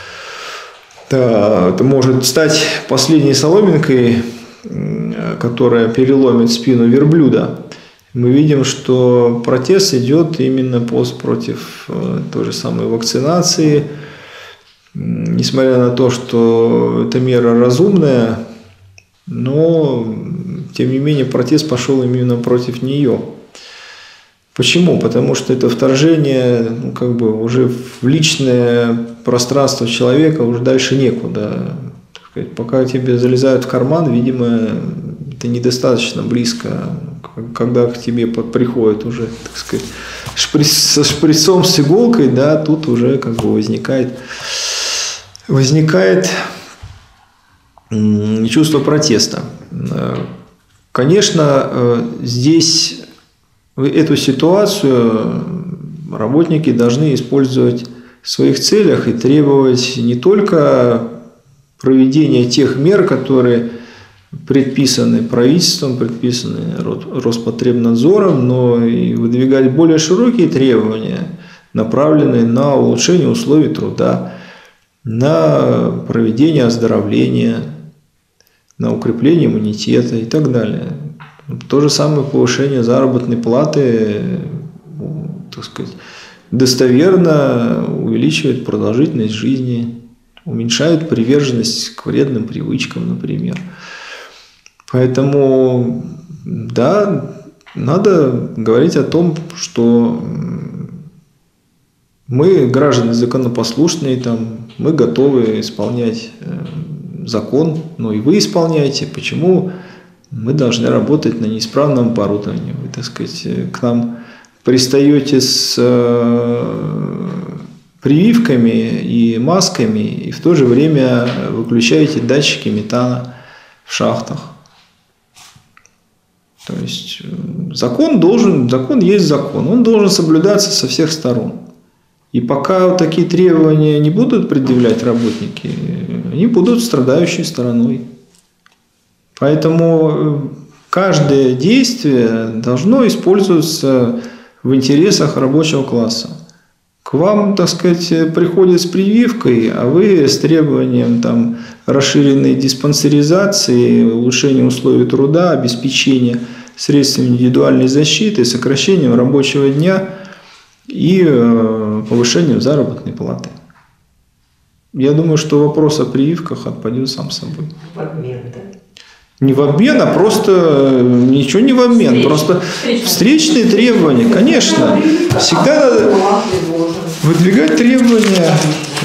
это может стать последней соломинкой, которая переломит спину верблюда. Мы видим, что протест идет именно против той же самой вакцинации. Несмотря на то, что эта мера разумная, но тем не менее протест пошел именно против нее. Почему? Потому что это вторжение, ну, как бы уже в личное пространство человека, уже дальше некуда. Так сказать, пока тебе залезают в карман, видимо, это недостаточно близко. Когда к тебе приходит уже, так сказать, со шприцом, с иголкой, да, тут уже как бы возникает чувство протеста. Конечно, здесь эту ситуацию работники должны использовать в своих целях и требовать не только проведения тех мер, которые предписаны правительством, предписаны Роспотребнадзором, но и выдвигать более широкие требования, направленные на улучшение условий труда, на проведение оздоровления, на укрепление иммунитета и так далее. То же самое повышение заработной платы, так сказать, достоверно увеличивает продолжительность жизни, уменьшает приверженность к вредным привычкам, например. Поэтому, да, надо говорить о том, что мы, граждане законопослушные, там, мы готовы исполнять закон, но и вы исполняете. Почему мы должны работать на неисправном оборудовании? Вы, так сказать, к нам пристаете с прививками и масками, и в то же время выключаете датчики метана в шахтах. То есть закон есть закон, он должен соблюдаться со всех сторон. И пока вот такие требования не будут предъявлять работники, они будут страдающей стороной. Поэтому каждое действие должно использоваться в интересах рабочего класса. К вам, так сказать, приходят с прививкой, а вы с требованием там, расширенной диспансеризации, улучшения условий труда, обеспечения средствами индивидуальной защиты, сокращением рабочего дня и повышением заработной платы. Я думаю, что вопрос о прививках отпадет сам собой. В обмен, да? Не в обмен, а просто ничего не в обмен, просто встречные требования. Конечно, всегда надо выдвигать требования.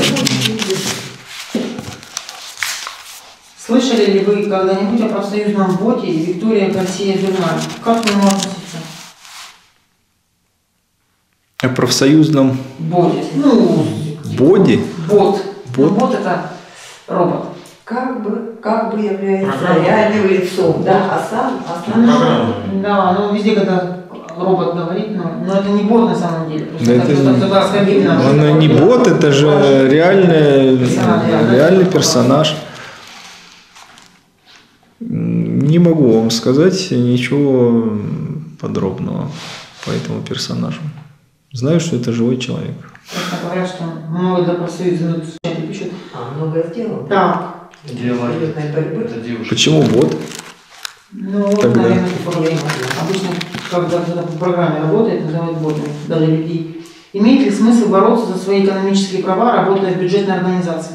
Слышали ли вы когда-нибудь о профсоюзном боте Виктория Гарсия-Берналь? Как к нему относиться? О профсоюзном Боте. боде? Бот. Бот? Бот это робот. Как бы является реальным лицом, да, а сам Да, ну везде, когда робот говорит, но это не бот на самом деле. Да это не бот, это же реальный персонаж. Не могу вам сказать ничего подробного по этому персонажу. Знаю, что это живой человек. Говорят, что много для профсоюза пишут. много сделал. Да. Это девушка. Почему бот? Ну, Тогда. наверное, это проблема. Обычно, когда кто-то по программе работает, называют ботами для людей. Имеет ли смысл бороться за свои экономические права, работая в бюджетной организации?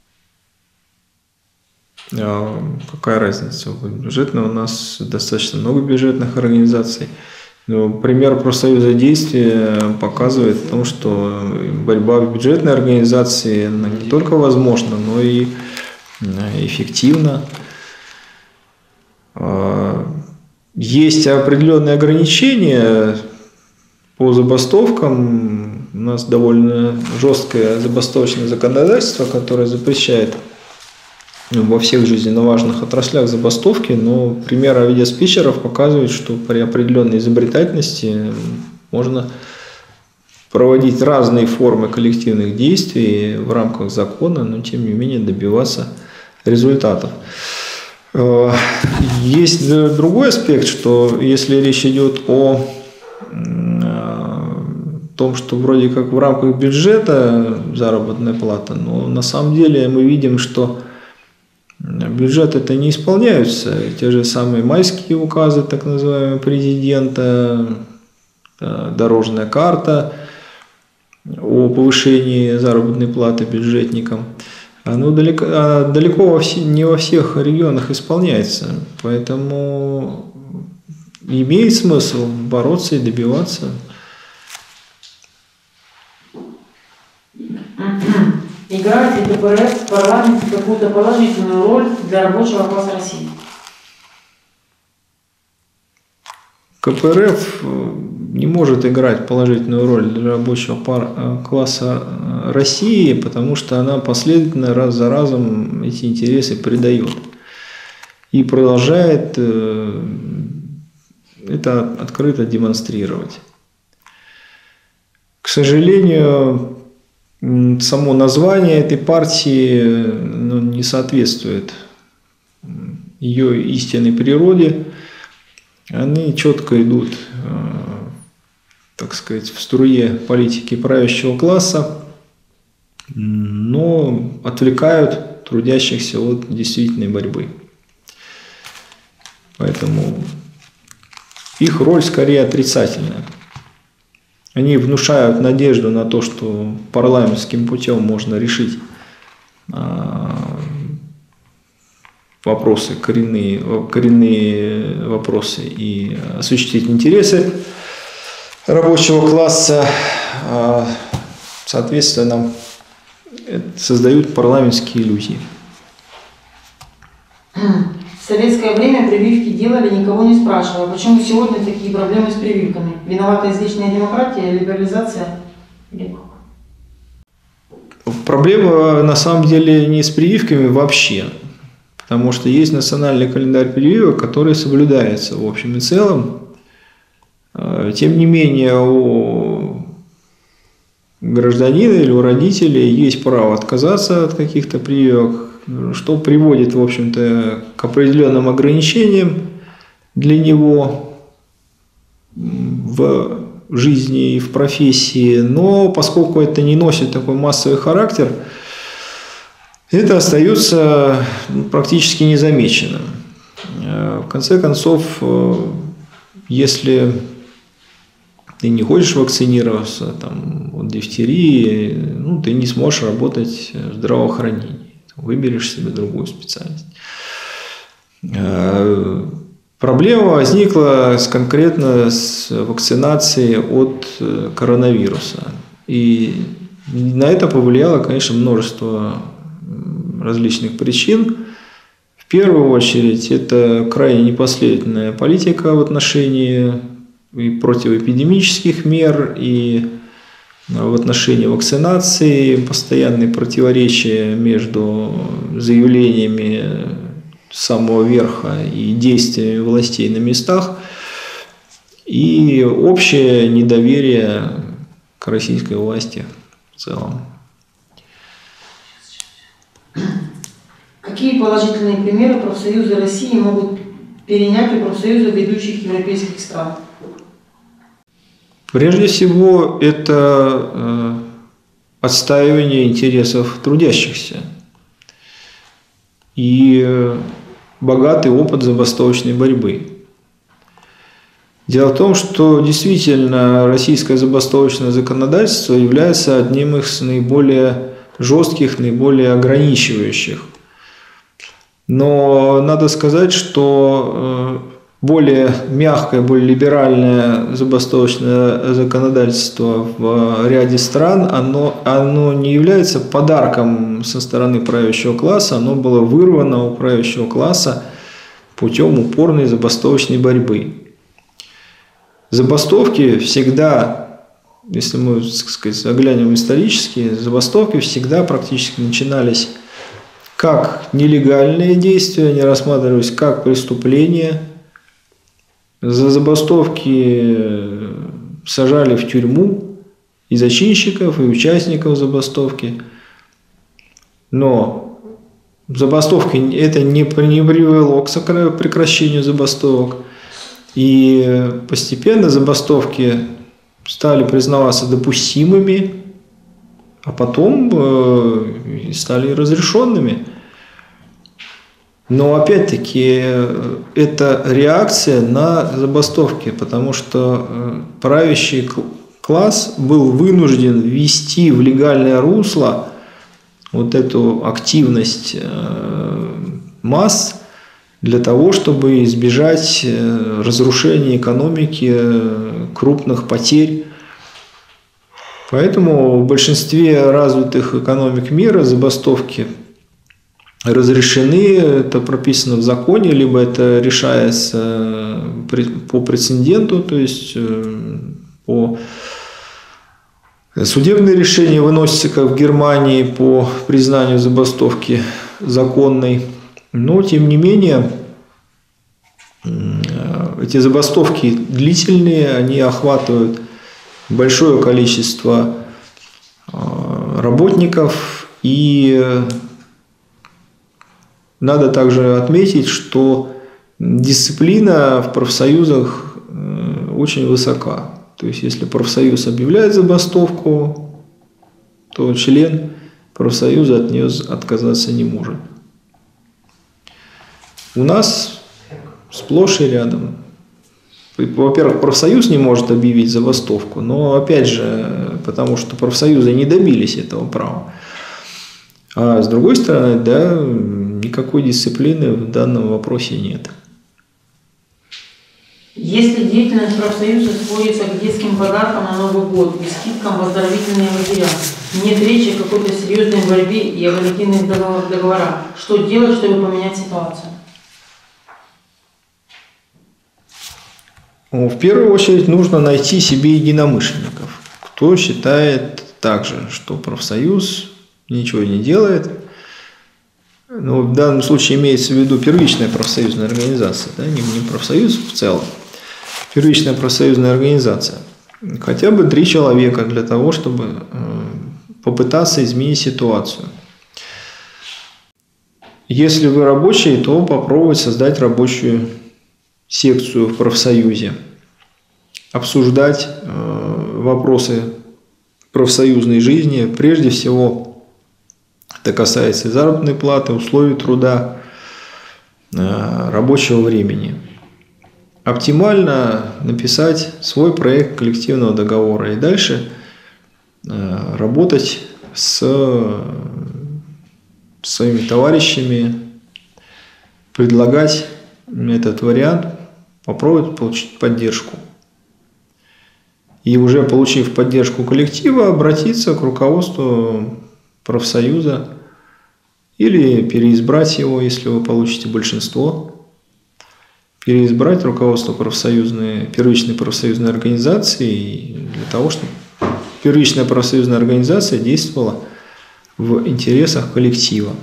Какая разница? Бюджетная у нас достаточно много бюджетных организаций. Но пример профсоюза действия показывает о том, что борьба в бюджетной организации не только возможна, но и эффективна. Есть определенные ограничения по забастовкам. У нас довольно жесткое забастовочное законодательство, которое запрещает во всех жизненно важных отраслях забастовки, но пример авиадиспетчеров показывает, что при определенной изобретательности можно проводить разные формы коллективных действий в рамках закона, но тем не менее добиваться результатов. Есть другой аспект, что если речь идет о том, что вроде как в рамках бюджета заработная плата, но на самом деле мы видим, что бюджеты это не исполняются. Те же самые майские указы, так называемые, президента, дорожная карта о повышении заработной платы бюджетникам, оно далеко не во всех регионах исполняется. Поэтому имеет смысл бороться и добиваться. Играет ли КПРФ в парламенте какую-то положительную роль для рабочего класса России? КПРФ не может играть положительную роль для рабочего класса России, потому что она последовательно раз за разом эти интересы предает и продолжает это открыто демонстрировать. К сожалению, само название этой партии не соответствует ее истинной природе. Они четко идут, так сказать, в струе политики правящего класса, но отвлекают трудящихся от действительной борьбы. Поэтому их роль скорее отрицательная. Они внушают надежду на то, что парламентским путем можно решить вопросы, коренные вопросы и осуществить интересы рабочего класса. Соответственно, создают парламентские иллюзии. В советское время прививки делали, никого не спрашивая. Почему сегодня такие проблемы с прививками? Виновата излишняя демократия, либерализация? Проблема на самом деле не с прививками вообще. Потому что есть национальный календарь прививок, который соблюдается в общем и целом. Тем не менее, у гражданина или у родителей есть право отказаться от каких-то прививок, что приводит, в общем-то, к определенным ограничениям для него в жизни и в профессии. Но поскольку это не носит такой массовый характер, это остается практически незамеченным. В конце концов, если ты не хочешь вакцинироваться от дифтерии, ты не сможешь работать в здравоохранении. Выберешь себе другую специальность. Проблема возникла конкретно с вакцинацией от коронавируса. И на это повлияло, конечно, множество различных причин. В первую очередь, это крайне непоследовательная политика в отношении и противоэпидемических мер, и в отношении вакцинации, постоянные противоречия между заявлениями самого верха и действиями властей на местах, и общее недоверие к российской власти в целом. Какие положительные примеры профсоюзы России могут перенять у профсоюзов ведущих европейских стран? Прежде всего, это отстаивание интересов трудящихся и богатый опыт забастовочной борьбы. Дело в том, что действительно российское забастовочное законодательство является одним из наиболее жестких, наиболее ограничивающих. Но надо сказать, что более мягкое, более либеральное забастовочное законодательство в ряде стран, оно не является подарком со стороны правящего класса, оно было вырвано у правящего класса путем упорной забастовочной борьбы. Забастовки всегда, если мы, так сказать, заглянем исторически, забастовки всегда практически начинались как нелегальные действия, они рассматривались как преступления. За забастовки сажали в тюрьму и зачинщиков, и участников забастовки. Но забастовки это не привело к прекращению забастовок. И постепенно забастовки стали признаваться допустимыми, а потом стали разрешенными. Но опять-таки это реакция на забастовки, потому что правящий класс был вынужден ввести в легальное русло вот эту активность масс для того, чтобы избежать разрушения экономики, крупных потерь. Поэтому в большинстве развитых экономик мира забастовки разрешены, это прописано в законе, либо это решается по прецеденту, то есть по судебное решение выносится, как в Германии, по признанию забастовки законной. Но, тем не менее, эти забастовки длительные, они охватывают большое количество работников, и надо также отметить, что дисциплина в профсоюзах очень высока. То есть, если профсоюз объявляет забастовку, то член профсоюза от нее отказаться не может. У нас сплошь и рядом. Во-первых, профсоюз не может объявить забастовку, но опять же, потому что профсоюзы не добились этого права. А с другой стороны, да, никакой дисциплины в данном вопросе нет. Если деятельность профсоюза сводится к детским подаркам на Новый год и скидкам в оздоровительные лагеря, нет речи о какой-то серьезной борьбе и о коллективных договорах, что делать, чтобы поменять ситуацию? В первую очередь нужно найти себе единомышленников, кто считает также, что профсоюз ничего не делает. Но в данном случае имеется в виду первичная профсоюзная организация, да, не профсоюз в целом, первичная профсоюзная организация. Хотя бы 3 человека для того, чтобы попытаться изменить ситуацию. Если вы рабочий, то попробовать создать рабочую секцию в профсоюзе, обсуждать вопросы профсоюзной жизни. Прежде всего, это касается и заработной платы, условий труда, рабочего времени. Оптимально написать свой проект коллективного договора и дальше работать с своими товарищами, предлагать этот вариант, попробовать получить поддержку. И уже получив поддержку коллектива, обратиться к руководству профсоюза или переизбрать его, если вы получите большинство, переизбрать руководство первичной профсоюзной организации для того, чтобы первичная профсоюзная организация действовала в интересах коллектива.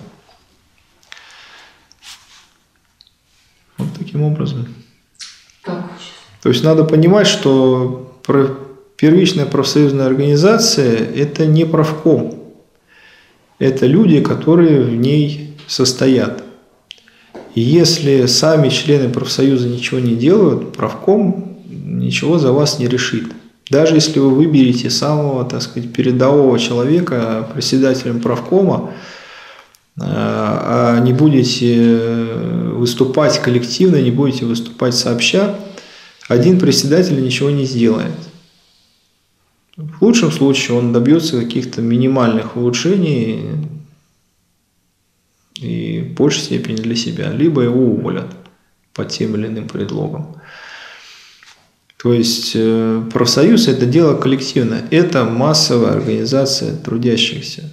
Вот таким образом. То есть надо понимать, что первичная профсоюзная организация – это не профком. Это люди, которые в ней состоят. И если сами члены профсоюза ничего не делают, профком ничего за вас не решит. Даже если вы выберете самого, так сказать, передового человека председателем профкома, а не будете выступать коллективно, не будете выступать сообща, один председатель ничего не сделает. В лучшем случае он добьется каких-то минимальных улучшений и в большей степени для себя, либо его уволят под тем или иным предлогом. То есть профсоюз – это дело коллективное, это массовая организация трудящихся.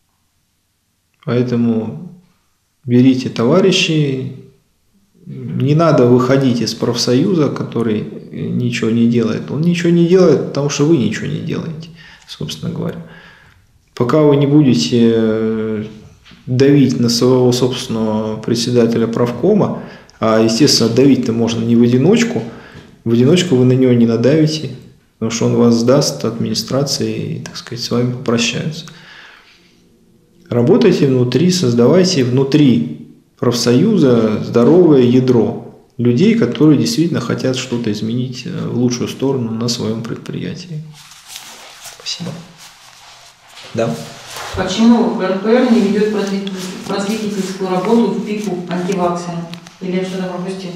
Поэтому берите товарищей, не надо выходить из профсоюза, который ничего не делает. Он ничего не делает, потому что вы ничего не делаете, собственно говоря. Пока вы не будете давить на своего собственного председателя профкома, а, естественно, давить-то можно не в одиночку вы на него не надавите, потому что он вас сдаст администрации и, так сказать, с вами попрощаются. Работайте внутри, создавайте внутри профсоюза здоровое ядро людей, которые действительно хотят что-то изменить в лучшую сторону на своем предприятии. Спасибо. Да. Почему РПР не ведет просветительскую работу в пику антиваксерам? Или я что-то пропустил?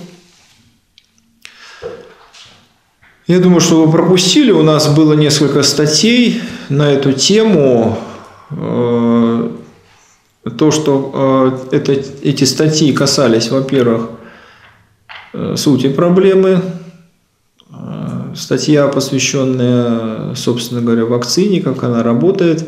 Я думаю, что вы пропустили. У нас было несколько статей на эту тему. То, что эти статьи касались, во-первых, сути проблемы. Статья, посвященная, собственно говоря, вакцине, как она работает,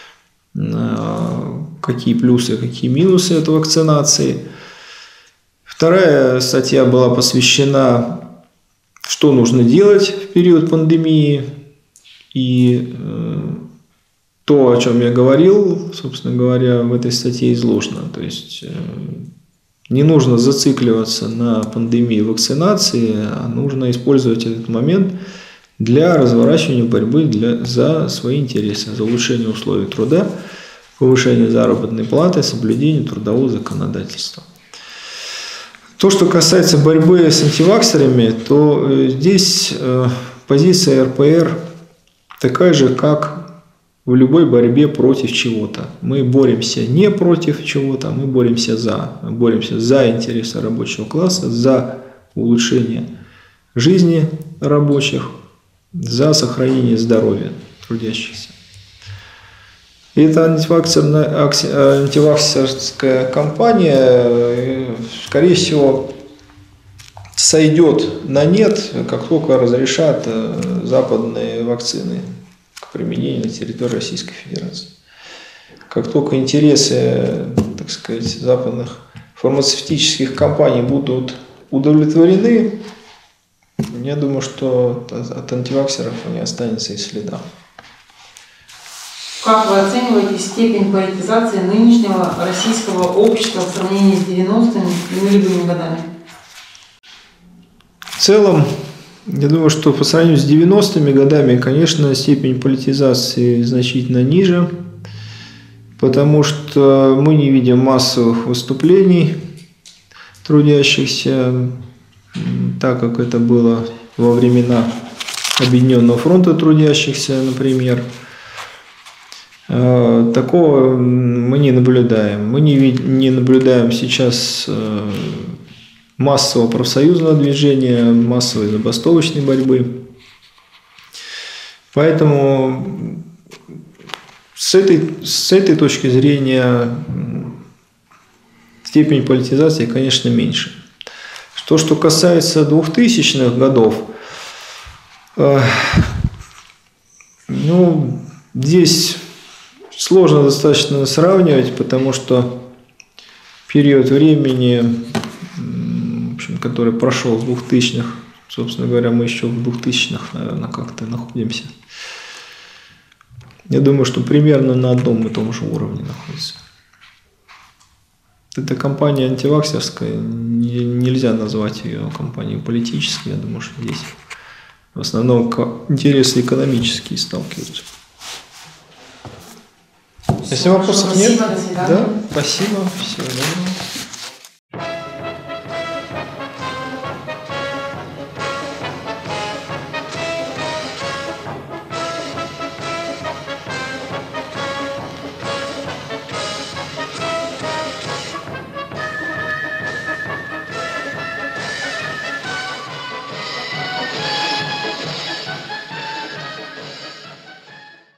какие плюсы, какие минусы от вакцинации. Вторая статья была посвящена, что нужно делать в период пандемии, и то, о чем я говорил, собственно говоря, в этой статье изложено. То есть не нужно зацикливаться на пандемии вакцинации, а нужно использовать этот момент для разворачивания борьбы за свои интересы, за улучшение условий труда, повышение заработной платы, соблюдение трудового законодательства. То, что касается борьбы с антиваксерами, то здесь позиция РПР такая же, как в любой борьбе против чего-то. Мы боремся не против чего-то, мы боремся за интересы рабочего класса, за улучшение жизни рабочих, за сохранение здоровья трудящихся. И эта антиваксерская кампания, скорее всего, сойдет на нет, как только разрешат западные вакцины к применению на территории Российской Федерации. Как только интересы, так сказать, западных фармацевтических компаний будут удовлетворены, я думаю, что от антиваксеров не останется и следа. Как вы оцениваете степень политизации нынешнего российского общества в сравнении с 90-ми и нулевыми годами? В целом, я думаю, что по сравнению с 90-ми годами, конечно, степень политизации значительно ниже, потому что мы не видим массовых выступлений трудящихся, так как это было во времена Объединенного фронта трудящихся, например. Такого мы не наблюдаем. Мы не наблюдаем сейчас массового профсоюзного движения, массовой забастовочной борьбы. Поэтому с этой точки зрения степень политизации, конечно, меньше. Что касается 2000-х годов, здесь сложно достаточно сравнивать, потому что период времени, в общем, который прошел в 2000-х, собственно говоря, мы еще в 2000-х, наверное, как-то находимся. Я думаю, что примерно на одном и том же уровне находится. Эта кампания антиваксерская, нельзя назвать ее компанией политической. Я думаю, что здесь в основном интересы экономические сталкиваются. Если вопросов нет, Спасибо, до свидания. да, спасибо, всего доброго.